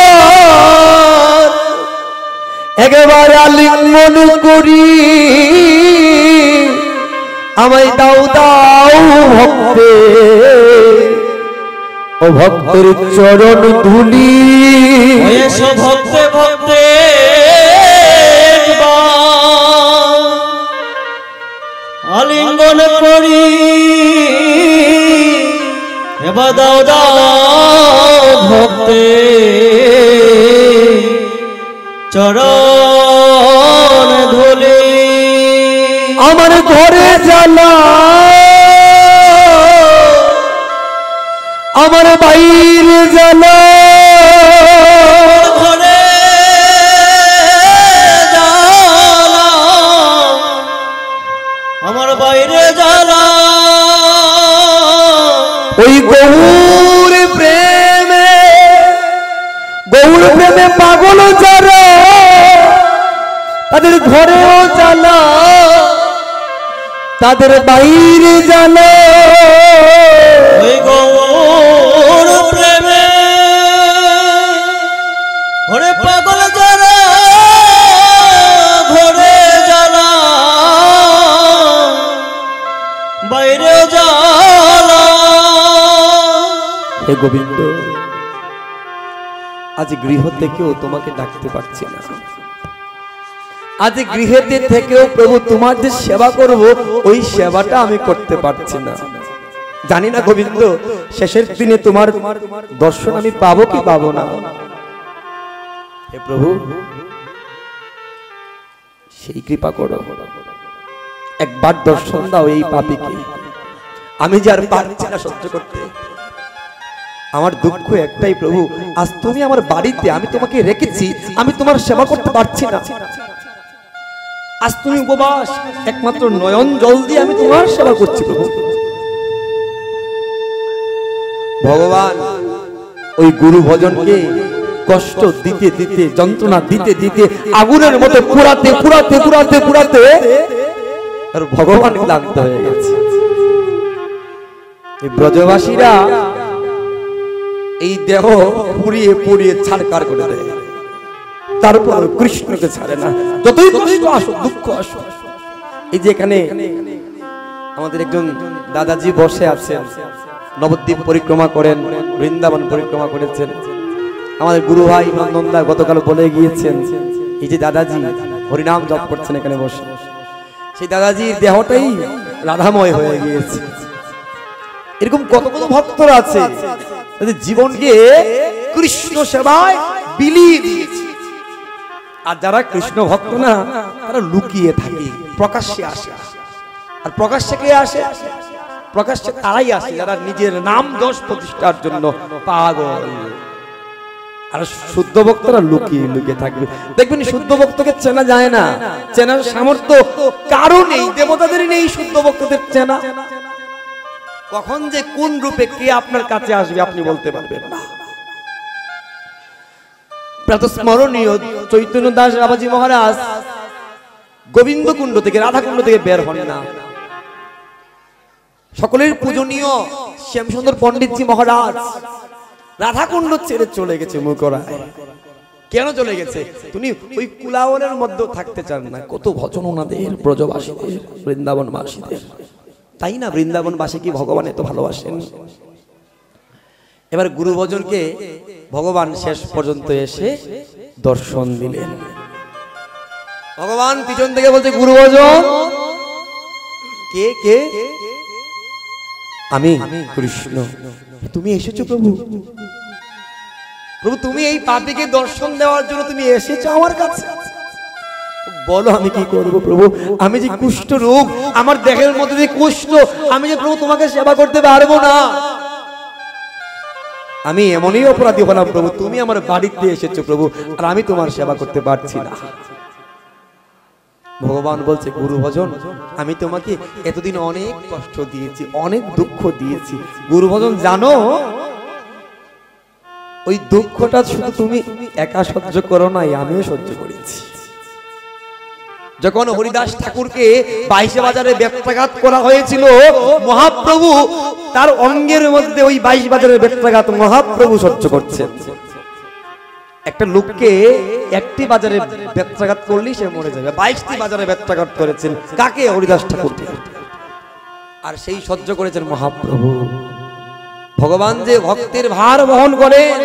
একবার আলিঙ্গন করি আমায় দাও দাও ভক্তে ও ভক্তের চরণ ধুলি এসো ভক্তে ভক্তে আলিঙ্গন করি এবার দাও দাও ভক্তে চরণ ধুলি আমার ঘরে জ্বালা আমার বাইরে জ্বালা ঘরে জ্বালা আমার বাইরে জ্বালা ওই গৌর প্রেমে গৌর প্রেমে পাগল যারা তাদের ঘরেও জ্বালা তাদের বাইরে জ্বালা ওই গৌর প্রেমে ঘরে পাগল যারা ঘরে জ্বালা বাইরে জ্বালা হে গোবিন্দ আজ গৃহ থেকেও তোমাকে ডাকতে পারছি না আজ গৃহেতে থেকেও প্রভু তোমার যে সেবা করব ওই সেবাটা আমি করতে পারছি না জানি না গোবিন্দ শেষের দিনে তোমার দর্শন আমি পাবো কি পাবো না হে প্রভু সেই কৃপা করো একবার দর্শন দাও এই পাপীকে আমি যে আর পারছি না সহ্য করতে আমার দুঃখ একটাই প্রভু আজ তুমি আমার বাড়িতে আমি তোমাকে রেখেছি আমি তোমার সেবা করতে পারছি না আজ তুমি উপবাস একমাত্র নয়ন জল দিয়ে আমি তোমার সেবা করছি প্রভু ভগবান ওই গুরু ভজনকে কষ্ট দিতে দিতে যন্ত্রণা দিতে দিতে আগুনের মতো পুরাতে পুরাতে পুরাতে পুরাতে আর ভগবান ক্লান্ত হয়ে গেছে। এই ব্রজবাসীরা এই দেহ পুড়িয়ে পুড়িয়ে ছাড়কার করে দেয়, তারপর কৃষ্ণকে ছাড়ে না, যতই কষ্ট আসো দুঃখ আসো। এই যে এখানে আমাদের একজন দাদাজি বসে আছেন, নবদ্বীপ পরিক্রমা করেন, বৃন্দাবন পরিক্রমা করেছেন। আমাদের গুরু ভাই নন্দনদা গতকাল বলে গিয়েছেন, এই যে দাদাজি হরিনাম জপ করছেন এখানে বসে, সেই দাদাজির দেহটাই রাধাময় হয়ে গিয়েছে। এরকম কত কত ভক্তরা আছে জীবনকে কৃষ্ণ সেবায় বিলিয়ে দিয়েছে। আর যারা কৃষ্ণ ভক্ত না, তারা লুকিয়ে থাকে, প্রকাশ্যে আসে। আর প্রকাশ্যে কে আসে? প্রকাশ্যে তারাই আসে যারা নিজের নাম যশ প্রতিষ্ঠার জন্য পাগল। আর শুদ্ধ ভক্তরা লুকিয়ে লুকিয়ে থাকবে। দেখবেন শুদ্ধ ভক্তকে চেনা যায় না, চেনার সামর্থ্য কারো নেই, দেবতাদের নেই শুদ্ধ ভক্তদের চেনা। কখন যে কোন রূপে কে আপনার কাছে আসবে আপনি বলতে পারবেন না। প্রাতঃস্মরণীয় চৈতন্য দাস বাবাজি মহারাজ গোবিন্দ কুণ্ড থেকে, রাধা কুণ্ড থেকে বের হন না। সকলের পূজনীয় শ্যামসুন্দর পণ্ডিতজি মহারাজ রাধা কুণ্ড ছেড়ে চলে গেছে মুকরায়। কেন চলে গেছে? তিনি ওই কুলাওয়ালের মধ্যে থাকতে চান না। কত ভজন ওনাদের, ব্রজবাসীদের, বৃন্দাবনবাসীদের, তাই না? বৃন্দাবনবাসী কি ভগবান এত ভালোবাসেন? এবার গুরু ভজনকে ভগবান শেষ পর্যন্ত এসে দর্শন দিলেন। ভগবান পিছন থেকে বলছে, গুরু ভজন কে কে? আমি কৃষ্ণ। তুমি এসেছো প্রভু? প্রভু তুমি এই পাপীকে দর্শন দেওয়ার জন্য তুমি এসেছো আমার কাছে? বলো আমি কি করব প্রভু? আমি যে কুষ্ঠ রোগ, আমার দেহের মধ্যে যে কুষ্ঠ, আমি যে প্রভু তোমাকে সেবা করতে পারবো না। আমি এমনই অপরাধী হলাম প্রভু, তুমি আমার বাড়িতে এসেছো প্রভু, আর আমি তোমার সেবা করতে পারছি না। ভগবান বলছে, গুরু ভজন আমি তোমাকে এতদিন অনেক কষ্ট দিয়েছি, অনেক দুঃখ দিয়েছি। গুরু ভজন জানো, ওই দুঃখটা শুধু তুমি একা সহ্য করো নাই, আমিও সহ্য করেছি। যখন হরিদাস ঠাকুরকে বাইশে বাজারে বেত্রাঘাত করা হয়েছিল, মহাপ্রভু তার অঙ্গের মধ্যে ওই বাইশ বাজারের বেত্রাঘাত মহাপ্রভু সহ্য করছেন। একটা লোককে একটি বাজারে বেত্রাঘাত করলেই সে মরে যাবে, বাইশটি বাজারে বেত্রাঘাত করেছেন কাকে? হরিদাস ঠাকুরকে। আর সেই সহ্য করেছেন মহাপ্রভু। ভগবান যে ভক্তের ভার বহন করেন,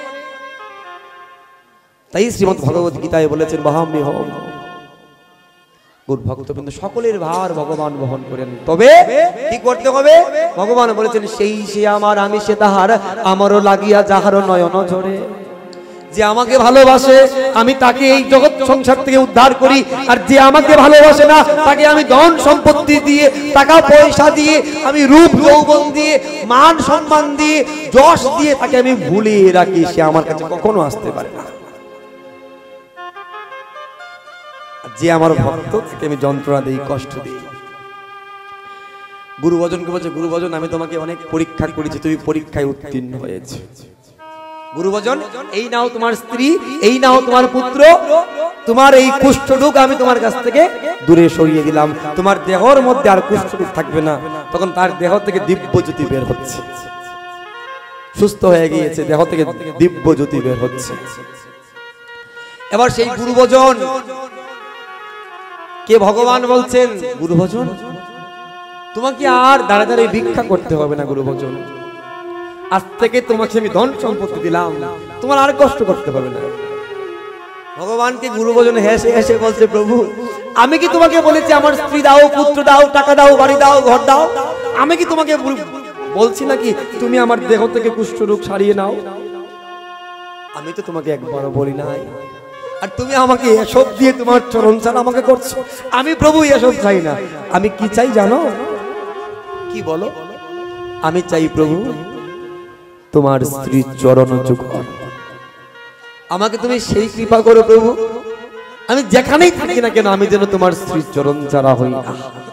তাই শ্রীমদ্ ভগবত গীতায় বলেছেন, মহাম্মি হোম গুরু ভক্তবৃন্দ সকলের ভার ভগবান বহন করেন। তবে কি করতে হবে? ভগবান বলেছেন, সেই সে আমার, আমি সে তাহার, আমারও লাগিয়া যাহার নয়ন ঝরে। যে আমাকে ভালোবাসে আমি তাকে এই জগৎ সংসার থেকে উদ্ধার করি, আর যে আমাকে ভালোবাসে না তাকে আমি ধন সম্পত্তি দিয়ে, টাকা পয়সা দিয়ে, আমি রূপ যৌবন দিয়ে, মান সম্মান দিয়ে, যশ দিয়ে তাকে আমি ভুলিয়ে রাখি। সে আমার কাছে কখনো আসতে পারে না। যে আমার ভক্ত তাকে আমি যন্ত্রণা দিই, কষ্ট দিই। গুরু ভজনকে বলছে, গুরু ভজন আমি তোমাকে অনেক পরীক্ষা করেছি, তুমি পরীক্ষায় উত্তীর্ণ হয়েছে। গুরু ভজন এই নাও তোমার স্ত্রী, এই নাও তোমার পুত্র, তোমার এই কুষ্ঠরোগ আমি তোমার কাছ থেকে দূরে সরিয়ে দিলাম। তোমার দেহর মধ্যে আর কুষ্ঠরোগ থাকবে না। তখন তার দেহ থেকে দিব্য জ্যোতি বের হচ্ছে, সুস্থ হয়ে গিয়েছে, দেহ থেকে দিব্য জ্যোতি বের হচ্ছে। এবার সেই গুরু ভজন কে ভগবান বলছেন, গুরু ভজন তোমাকে আর দাঁড়া দাঁড়িয়ে ভিক্ষা করতে হবে না। গুরু ভজন আজ থেকে তোমাকে আমি ধন সম্পত্তি দিলাম, তোমার আর কষ্ট করতে হবে না। ভগবানকে গুরু ভজন হেসে হেসে বলছে, প্রভু আমি কি তোমাকে বলেছি আমার স্ত্রী দাও, পুত্র দাও, টাকা দাও, বাড়ি দাও, ঘর দাও? আমি কি তোমাকে বলছি নাকি তুমি আমার দেহ থেকে কুষ্ঠরোগ সারিয়ে নাও? আমি তো তোমাকে একবারও বলি নাই। আর তুমি আমাকে এসব দিয়ে তোমার চরণ ছাড়া আমাকে করছো। আমি প্রভু এসব চাই না। আমি কি চাই জানো? কি বলো? আমি চাই প্রভু তোমার স্ত্রী চরণ যুগল। আমাকে তুমি সেই কৃপা করো প্রভু, আমি যেখানেই থাকি না কেন আমি যেন তোমার স্ত্রী চরণ ছাড়া হই না।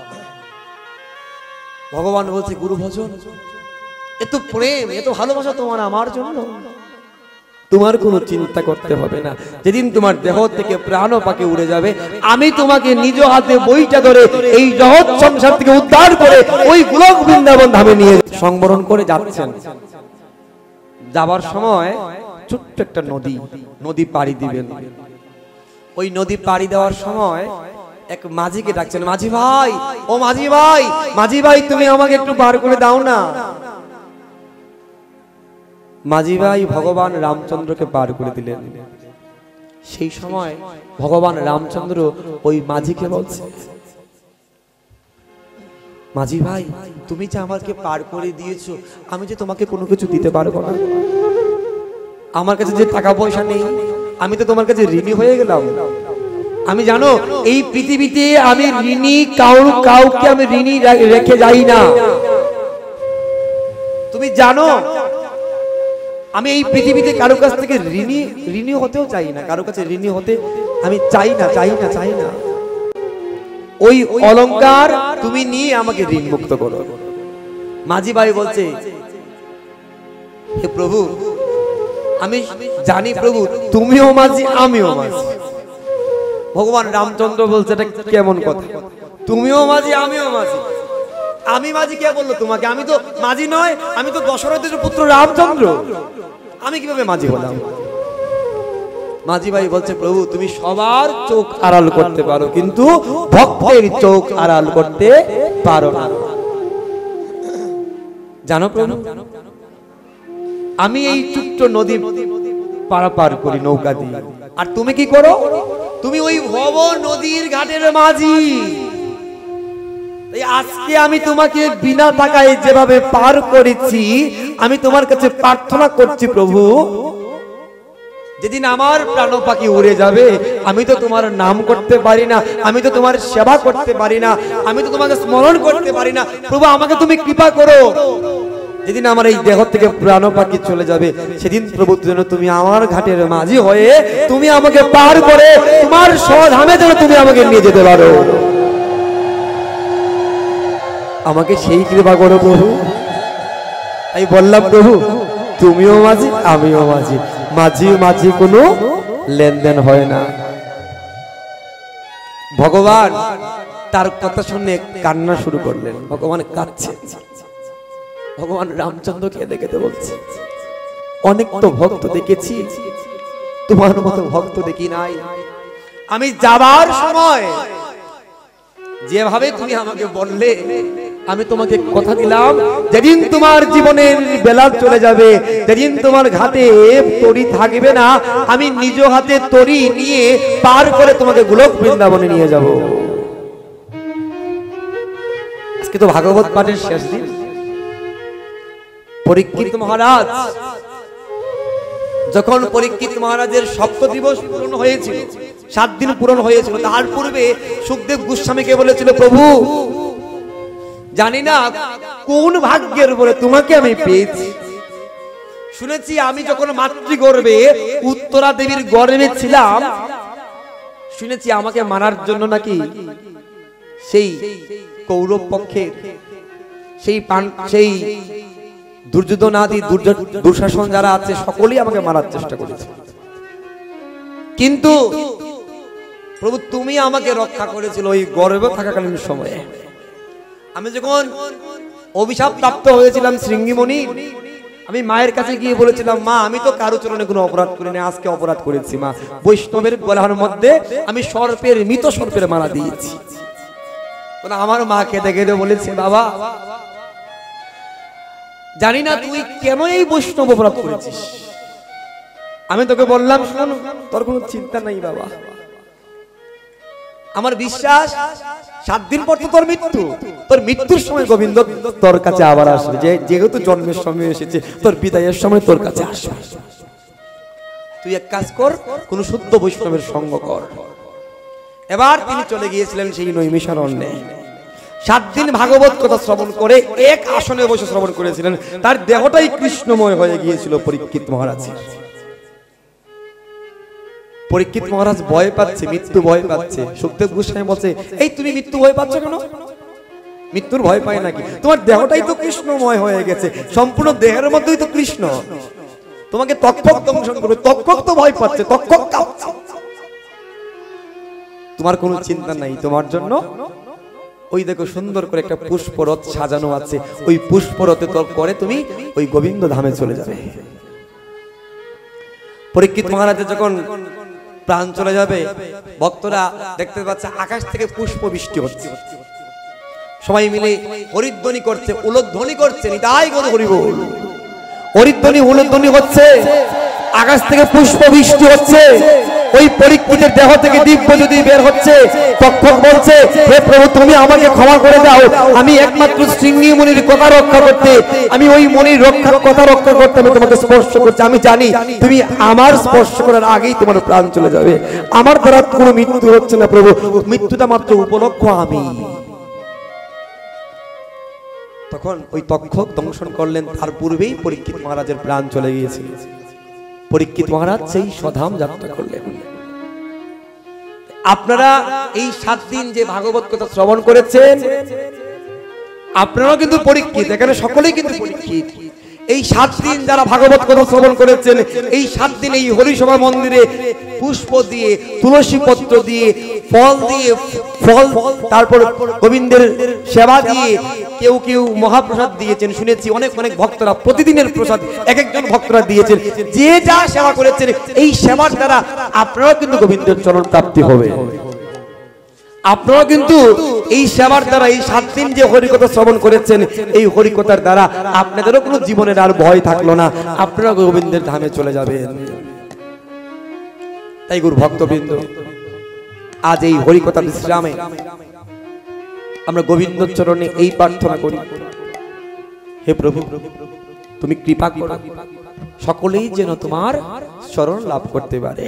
ভগবান বলছে, গুরু ভজন এত প্রেম, এত ভালোবাসা তোমার আমার জন্য, তোমার কোনো চিন্তা করতে হবে না। যেদিন তোমার দেহ থেকে প্রাণ পাখি উড়ে যাবে, আমি তোমাকে নিজ হাতে বইটা ধরে এই জগৎ সংসার থেকে উদ্ধার করে ওই গোলক বৃন্দাবন ধামে নিয়ে সংবরণ করে যাচ্ছেন। যাবার সময় ছোট্ট একটা নদী নদী পাড়ি দিবেন। ওই নদী পাড়ি দেওয়ার সময় এক মাঝিকে ডাকছেন, মাঝি ভাই, ও মাঝি ভাই, মাঝি ভাই তুমি আমাকে একটু পার করে দাও না। মাঝি ভাই ভগবান রামচন্দ্রকে পার করে দিলেন। সেই সময় ভগবান রামচন্দ্র ওই মাঝিকে বলছে, মাঝি ভাই তুমি যে আমাকে পার করে দিয়েছো, আমি যে তোমাকে কোনো কিছু দিতে পারবো না। আমার কাছে যে টাকা পয়সা নেই, আমি তো তোমার কাছে ঋণী হয়ে গেলাম। আমি জানো এই পৃথিবীতে আমি ঋণী কাউ কাউকে আমি ঋণী রেখে যাই না। তুমি জানো আমি এই পৃথিবীতে কারো কাছ থেকে ঋণী ঋণী হতেও চাই না, কারো কাছে ঋণী হতে আমি চাই না চাই না চাই না ওই অলংকার তুমি নিয়ে আমাকে ঋণ মুক্ত করো। মাঝি ভাই বলছে, হে প্রভু, আমি জানি প্রভু তুমিও মাঝি আমিও মাঝি। ভগবান রামচন্দ্র বলছে, এটা কেমন কথা? তুমিও মাঝি আমিও মাঝি। আমি মাঝি কে বললো তোমাকে? আমি তো মাঝি নয়, আমি তো দশরথের পুত্র রামচন্দ্র, আমি কিভাবে মাঝি হলাম? মাঝি ভাই বলছে, প্রভু তুমি সবার চোখ আড়াল করতে পারো, কিন্তু ভক্তের চোখ আড়াল করতে পারো না। জানো প্রভু, আমি এই ছোট্ট নদী পারাপার করি নৌকা দিয়ে, আর তুমি কি করো? তুমি ওই ভব নদীর ঘাটের মাঝি। আজকে আমি তোমাকে বিনা টাকায় যেভাবে পার করেছি, আমি তোমার কাছে প্রার্থনা করছি প্রভু, যেদিন আমার প্রাণ পাখি উড়ে যাবে, আমি তো তোমার নাম করতে পারি না, আমি তো তোমার সেবা করতে পারি না, আমি তো তোমাকে স্মরণ করতে পারি না। প্রভু আমাকে তুমি কৃপা করো, যেদিন আমার এই দেহ থেকে প্রাণ পাখি চলে যাবে, সেদিন প্রভু যেন তুমি আমার ঘাটের মাঝি হয়ে তুমি আমাকে পার করে তোমার স্বধামে যেন তুমি আমাকে নিয়ে যেতে পারো। আমাকে সেই কৃপা করো প্রভু। আমি বললাম, প্রভু তুমিও মাঝি আমিও মাঝি, মাঝি মাঝি কোনো লেনদেন হয় না। ভগবান তার কথা শুনে কান্না শুরু করলেন। ভগবান কাঁদছে। ভগবান রামচন্দ্র কেঁদে কেঁদে বলছে, অনেক তো ভক্ত দেখেছি, তোমার মতো ভক্ত দেখি নাই। আমি যাবার সময় যেভাবে তুমি আমাকে বললে, আমি তোমাকে কথা দিলাম, যেদিন তোমার জীবনের বেলা চলে যাবে, যেদিন তোমার ঘাটে তরি থাকবে না, আমি নিজ হাতে তরি নিয়ে পার করে তোমাকে গোলক বৃন্দাবনে নিয়ে যাব। আজকে তো ভাগবত পাঠের শেষ দিন। পরীক্ষিত মহারাজ যখন পরীক্ষিত মহারাজের সপ্ত দিবস পূরণ হয়েছিল, সাত দিন পূরণ হয়েছিল, তার পূর্বে সুখদেব গোস্বামীকে বলেছিল, প্রভু জানি না কোন ভাগ্যের বলে তোমাকে আমি পেয়েছি। শুনেছি আমি যখন মাতৃগর্ভে উত্তরা দেবীর গর্ভে ছিলাম, শুনেছি আমাকে মারার জন্য নাকি সেই কৌরব পক্ষের সেই সেই দুর্যোধন আদি দুঃশাসন যারা আছে সকলেই আমাকে মারার চেষ্টা করেছে, কিন্তু প্রভু তুমি আমাকে রক্ষা করেছিল ওই গর্ভে থাকাকালীন সময়ে। আমি যখন অভিশাপ প্রাপ্ত হয়েছিলাম শৃঙ্গিমণি, আমি মায়ের কাছে গিয়ে বলেছিলাম, মা আমি তো কারো চরণে কোনো অপরাধ করিনি, আজকে অপরাধ করেছি মা। বৈষ্ণবের গলার মধ্যে আমি সর্পের মৃত সর্পের মালা দিয়েছি। আমার মা কেঁদে কেঁদে বলেছে, বাবা জানি না তুই কেন এই বৈষ্ণব অপরাধ করেছিস। আমি তোকে বললাম, শোন তোর কোনো চিন্তা নাই বাবা, আমার বিশ্বাস সাত দিন পর তো তোর মৃত্যু, তোর মৃত্যুর সময় গোবিন্দ তোর কাছে আবার আসবে, যে যেহেতু জন্মের সময় এসেছে, তোর বিদায়ের সময় তোর কাছে আসবে। তুই এক কাজ কর, কোন শুদ্ধ বৈষ্ণবের সঙ্গ কর। এবার তিনি চলে গিয়েছিলেন সেই নৈমিষারণ্যে। সাত দিন ভাগবত কথা শ্রবণ করে এক আসনে বসে শ্রবণ করেছিলেন। তার দেহটাই কৃষ্ণময় হয়ে গিয়েছিল পরীক্ষিত মহারাজের। পরীক্ষিত মহারাজ ভয় পাচ্ছে, মৃত্যু ভয় পাচ্ছে। সুখদেব গোস্বামী বলছে, এই তুমি মৃত্যু ভয় পাচ্ছ কেন? মৃত্যুর ভয় পায় নাকি? তোমার দেহটাই তো কৃষ্ণময় হয়ে গেছে, সম্পূর্ণ দেহের মধ্যেই তো কৃষ্ণ। তোমাকে তক্ষক দংশন করবে। তক্ষক তো ভয় পাচ্ছে, তক্ষক কাঁপছে। তোমার কোনো চিন্তা নাই, তোমার জন্য ওই দেখো সুন্দর করে একটা পুষ্পরথ সাজানো আছে, ওই পুষ্পরথে তো করে তুমি ওই গোবিন্দ ধামে চলে যাবে। পরীক্ষিত মহারাজের যখন প্রাণ চলে যাবে, ভক্তরা দেখতে পাচ্ছে আকাশ থেকে পুষ্প বৃষ্টি হচ্ছে, সবাই মিলে হরিধ্বনি করছে, উলধ্বনি করছে, নিতাই গৌর হরি বল। হরিধ্বনি উলধ্বনি হচ্ছে, আকাশ থেকে পুষ্প বৃষ্টি হচ্ছে, ওই পরীক্ষিতের দেহ থেকে দিব্য যদি বের হচ্ছে। তক্ষক বলছে, হে প্রভু তুমি আমাকে ক্ষমা করে দাও, আমি একমাত্র শৃঙ্গী মুনির কথা রক্ষা করতে, আমি ওই মুনির রক্ষা কথা রক্ষা করতে আমি তোমাকে স্পর্শ করছি। আমি জানি তুমি আমার স্পর্শ করার আগেই তোমার প্রাণ চলে যাবে, আমার দ্বারা কোনো মৃত্যু হচ্ছে না প্রভু, মৃত্যুটা মাত্র উপলক্ষ আমি। তখন ওই তক্ষক দংশন করলেন, তার পূর্বেই পরীক্ষিত মহারাজের প্রাণ চলে গিয়েছিল। পরীক্ষিত মহারাজ সেই স্বধাম যাত্রা করলেন। আপনারা এই সাত দিন যে ভাগবত কথা শ্রবণ করেছেন, আপনারাও কিন্তু পরীক্ষিত, এখানে সকলেই কিন্তু পরীক্ষিত। এই সাত দিন যারা ভাগবত কথা শ্রবণ করেছেন, এই সাত দিন এই হরিসভা মন্দিরে পুষ্প দিয়ে, তুলসী পত্র দিয়ে, ফল দিয়ে, ফল তারপর গোবিন্দের সেবা দিয়ে, কেউ কেউ মহাপ্রসাদ দিয়েছেন, শুনেছি অনেক অনেক ভক্তরা প্রতিদিনের প্রসাদ এক একজন ভক্তরা দিয়েছেন। যে যা সেবা করেছেন, এই সেবার দ্বারা আপনারাও কিন্তু গোবিন্দের চরণ প্রাপ্তি হবে। আপনারা কিন্তু এই সেবার দ্বারা, এই সাত দিন যে হরিকথা শ্রবণ করেছেন, এই হরিকথার দ্বারা আপনাদেরও কোনো জীবনের আর ভয় থাকলো না, আপনারা গোবিন্দের ধামে চলে যাবেন। তাই গুরু ভক্তবৃন্দ, আজ এই হরিকথা বিশ্রামে আমরা গোবিন্দ চরণে এই প্রার্থনা করি, হে প্রভু তুমি কৃপা করো, সকলেই যেন তোমার চরণ লাভ করতে পারে,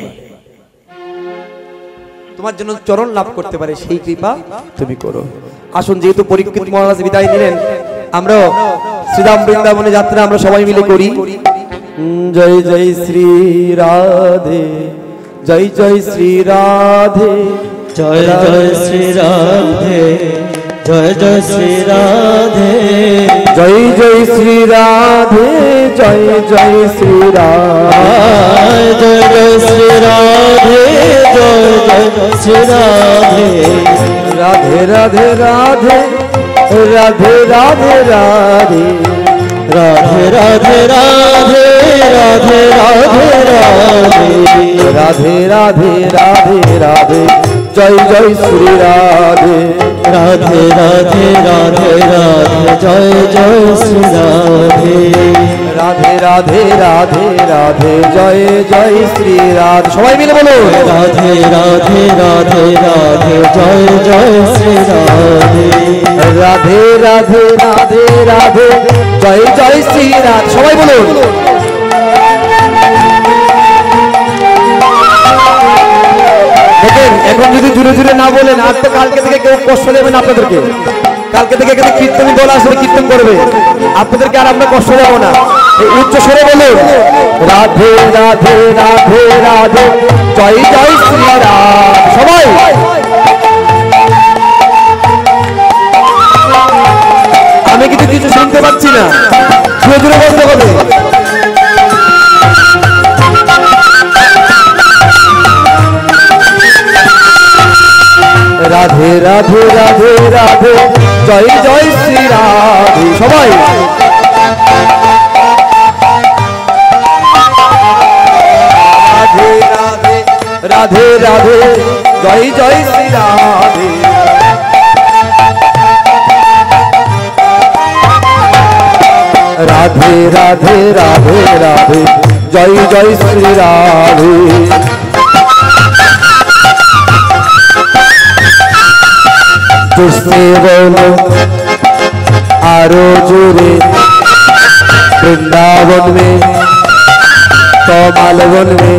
তোমার জন্য চরণ লাভ করতে পারে, সেই কৃপা তুমি করো। আসুন, যেহেতু পরীক্ষিত মহারাজ বিদায় নিলেন, আমরা শ্রীধাম বৃন্দাবনে যাত্রা আমরা সবাই মিলে করি। জয় জয় শ্রী রাধে, জয় জয় শ্রী রাধে, জয় জয় শ্রী রাধে, জয় জয় শ্রী রাধে, জয় জয় শ্রী রাধে, জয় জয় শ্রী রাধে, জয় জয় শ্রী রাধে, জয় জয় শ্রী রাধে, রাধে রাধে রাধে, রাধে রাধে রাধে, রাধে রাধে রাধে, রাধে রাধে রাধে, রাধে রাধে রাধে রাধে, জয় জয় শ্রী রাধে, রাধে রাধে রাধে রাধে, জয় জয় শ্রী রাধে, রাধে রাধে রাধে রাধে, জয় জয় শ্রী রাধে। সবাই মিলে বলো, রাধে রাধে রাধে রাধে, জয় জয় শ্রী রাধে, রাধে রাধে রাধে রাধে, জয় জয় শ্রী রাধে। সবাই বলুন, দেখেন এখন যদি জুড়ে জুড়ে না বলেন, আর তো কালকে থেকে কেউ কষ্ট নেবেন আপনাদেরকে। কালকে থেকে এখানে কীর্তনী দল আসবে, কীর্তন করবে, আপনাদেরকে আর আমরা কষ্ট দেবো না। এই উচ্চ স্বরে বলুন, রাধে রাধে রাধে রাধে, জয় জয় শ্রী রাধে। সবাই আমি কিন্তু কিছু শুনতে পাচ্ছি না, জুড়ে জুড়ে বলতে হবে। রাধে রাধে রাধে রাধে, জয় জয় শ্রী রাধে। সবাই রাধে রাধে রাধে রাধে, জয় জয় শ্রী রাধে, রাধে রাধে রাধে রাধে, জয় জয় শ্রী রাধে। तुझसे बोलो आरो जोरे, वृंदावन में कमलवन में।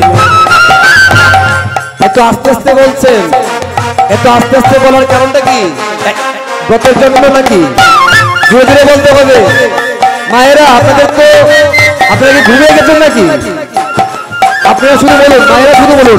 এত আস্তে আস্তে বলছেন, এত আস্তে আস্তে বলার কারণটা কি? ব্রতের জন্য নাকি? ধীরে ধীরে বলতে হবে। মায়েরা আপনাদের তো, আপনারা কি ঘুমিয়ে গেছেন নাকি? আপনারা শুধু বলুন, মায়েরা শুধু বলুন,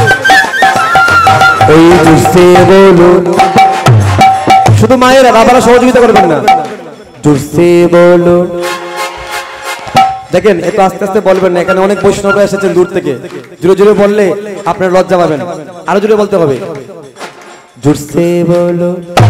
ওই তুঝসে বলুন। শুধু মায়েরা, বাবারা সহযোগিতা করবেন না। তুঝসে বলো দেখেন একটু আস্তে আস্তে বলবেন না, এখানে অনেক বৈষ্ণব এসেছেন দূর থেকে, জোরে জোরে বললে আপনার লজ্জা পাবেন, আরো জোরে বলতে হবে। জোরসে বলো।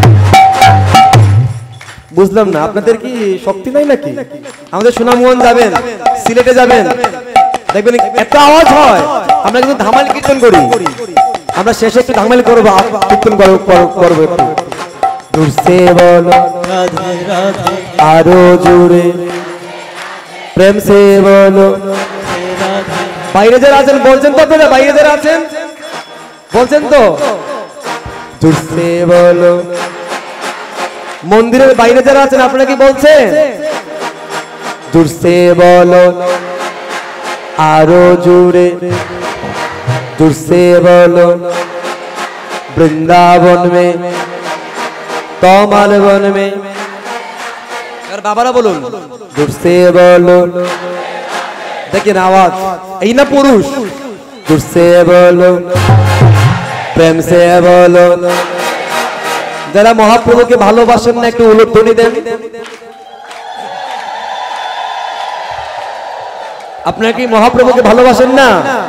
বুঝলাম না আপনাদের কি শক্তি নাই নাকি? আমাদের সুনামগঞ্জ যাবেন, সিলেটে যাবেন, দেখবেন এত আওয়াজ হয়, আমরা কিন্তু ধামাল কীর্তন করি, আমরা শেষে একটু ধামাল করবো, কীর্তন করবো একটু। জোরসে বলো রাধে রাধে আরো জোরে প্রেম সে বলো। বাইরে যারা আছেন বলছেন তো আপনারা, বাইরে যারা আছেন বলছেন তো? জোরসে বলো। মন্দিরের বাইরে যারা আছেন আপনারা কি বলছেন? জোরসে বলো আরো জোরে, জোরসে বলো। বৃন্দাবন মে তমাল বন মে, বাবারা বলুন জোরসে বলো। দেখেন আওয়াজ, এই না পুরুষ। জোরসে বলো প্রেম সে বলো। যারা মহাপ্রভুকে ভালোবাসেন না একটু উলুধ্বনি দেন। আপনারা কি মহাপ্রভুকে ভালোবাসেন না?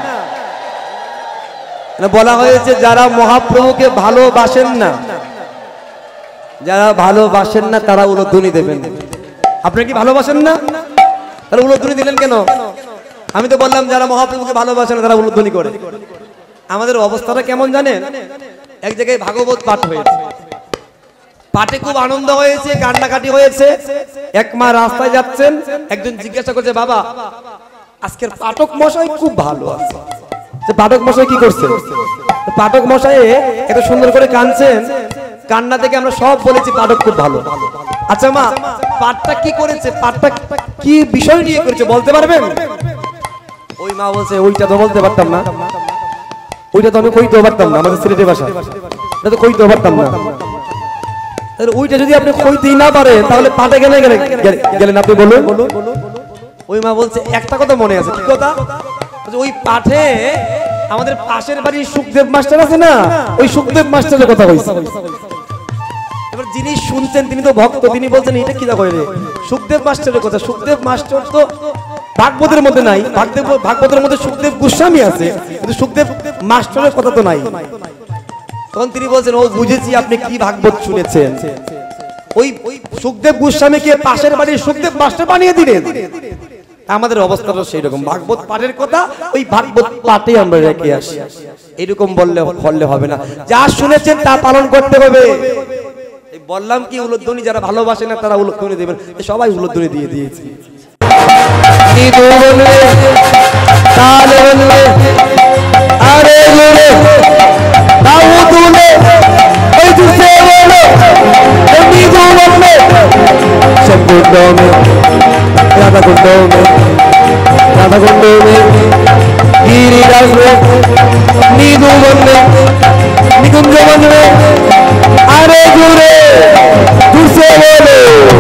বলা হয়েছে যারা মহাপ্রভুকে ভালোবাসেন না, যারা ভালোবাসেন না তারা উলুধ্বনি দেবেন। আপনারা কি ভালোবাসেন না? তারা উলুধ্বনি দিলেন কেন? আমি তো বললাম যারা মহাপ্রভুকে ভালোবাসেন তারা উলুধ্বনি করে। আমাদের অবস্থাটা কেমন জানেন? এক জায়গায় ভাগবত পাঠ হয়েছে, পাঠে খুব আনন্দ হয়েছে, কান্নাকাটি হয়েছে। এক মা রাস্তায় যাচ্ছেন, একজন জিজ্ঞাসা করছে, বাবা আজকের পাঠক মশাই খুব ভালো আছে। পাঠক মশাই কি করছে? পাঠক মশাই এত সুন্দর করে কাঁদছেন, কান্না থেকে আমরা সব বলেছি পাঠক খুব ভালো। আচ্ছা মা, পাঠটা কি করেছে, পাঠটা কি বিষয় নিয়ে করেছে বলতে পারবেন? ওই মা বলছে ওইটা তো বলতে পারতাম না, ওইটা তো আমি কইতেও পারতাম না, আমাদের সিলেটের ভাষা এটা তো কইতেও পারতাম না। ওইটা যদি আপনি কইতেই না পারেন তাহলে পাঠে গেলে গেলেন আপনি বলুন। ওই মা বলছে একটা কথা মনে আছে। কি কথা? ওই পাঠে আমাদের পাশের বাড়ির সুখদেব মাস্টার আছে না, ওই সুখদেব মাস্টারের কথা কইছে। এবার যিনি শুনছেন তিনি তো ভক্ত, তিনি বলছেন এটা কি কইলে সুখদেব মাস্টারের কথা। সুখদেব মাস্টার তো ভাগবতের মধ্যে নাই, ভাগদেব ভাগবতের মধ্যে সুখদেব গোস্বামী আছে, কিন্তু সুখদেব মাস্টারের কথা তো নাই। তখন তিনি বলছেন ও বুঝেছি আপনি কি ভাগবত শুনেছেন। ওই সুখদেব গোস্বামীকে পাশের বাড়ির সুখদেব মাস্টার বানিয়ে দিলেন। আমাদের অবস্থাটা সেই রকম, ভাগবত পাঠের কথা ওই ভাগবত পাঠে আমরা রেখে আসি। এরকম বললে বললে হবে না, যা শুনেছেন তা পালন করতে হবে। বললাম কি উলুধ্বনি যারা ভালোবাসে না তারা উলুধ্বনি দেবেন, সবাই উলুধ্বনি দিয়ে দিয়েছে। राधा कुंड में राधा कुंड में गिरिराज में नीदू वन में निकुंज वन में अरे गुरे दूसरे बोलो।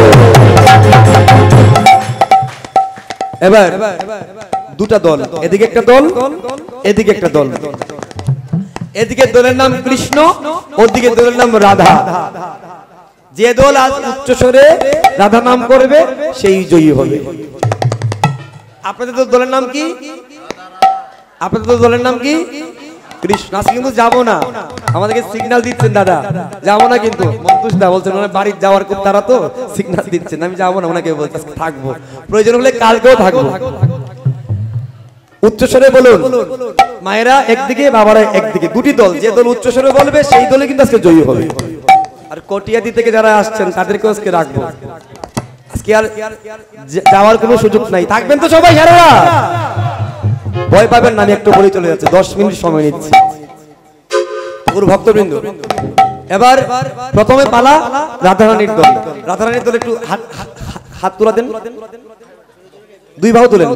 এবার দুটা দল, এদিকে একটা দল, এদিকে একটা দল। এদিকে দলের নাম কৃষ্ণ, ওদিকে দলের নাম রাধা। যে দল আজ উচ্চ স্বরে রাধা নাম করবে সেই জয়ী হবে। আপনাদের তো দলের নাম কি? আপনাদের তো দলের নাম কি? কৃষ্ণ। আজকে কিন্তু যাবো না, আমাদেরকে সিগন্যাল দিচ্ছেন দাদা, যাবো না কিন্তু। মন্তুষ দা বলছেন ওনার বাড়ি যাওয়ার খুব তারা, তো সিগন্যাল দিচ্ছেন, আমি যাবো না। ওনাকে বলছে থাকবো, প্রয়োজন হলে কালকেও থাকবো। উচ্চস্বরে বলুন মায়েরা একদিকে, বাবারা একদিকে, দুটি দল। যে দল উচ্চস্বরে বলবে সেই দলে কিন্তু আজকে জয়ী হবে। আর কটিয়াদি থেকে যারা আসছেন তাদেরকে আজকে রাখবো, আজকে আর যাওয়ার কোনো সুযোগ নাই। থাকবেন তো সবাই? হেরারা ভয় পাবেন না, আমি একটু বলে চলে যাচ্ছে, দশ মিনিট সময় নিচ্ছি। গুরু ভক্তবৃন্দ, এবার প্রথমে পালা রাধারানীর দল। রাধারানীর দল একটু হাত তোলা দেন, দুই বাহু তুলেন।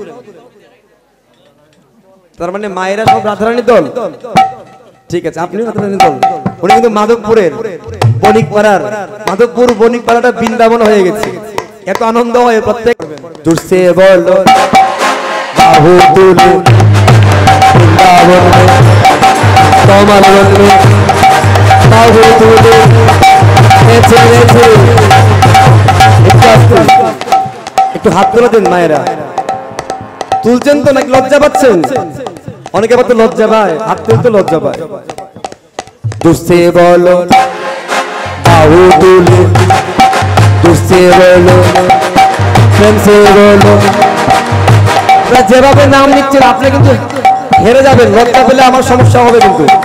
তার মানে মায়েরা সব রাধারানীর দল, ঠিক আছে? আপনি রাধারানীর দল। উনি কিন্তু মাধবপুরের বণিকপাড়ার, মাধবপুর বণিকপাড়াটা বৃন্দাবন হয়ে গেছে। এত আনন্দ হয় প্রত্যেক। জোরসে বলো বাহু তুলে বৃন্দাবন তোমার বলবে বাহু তুলে নেচে নেচে। একটু হাত তুলে দেন মায়েরা, তুলছেন তো নাকি লজ্জা পাচ্ছেন? অনেকে আবার তো লজ্জা পায়, হাত তুলতে লজ্জা পায়। দুসে বলো বাহু তুলে, দুসে বলো প্রেম সে বলো। যেভাবে নাম নিচ্ছেন আপনি কিন্তু হেরে যাবেন, লজ্জা পেলে আমার সমস্যা হবে কিন্তু।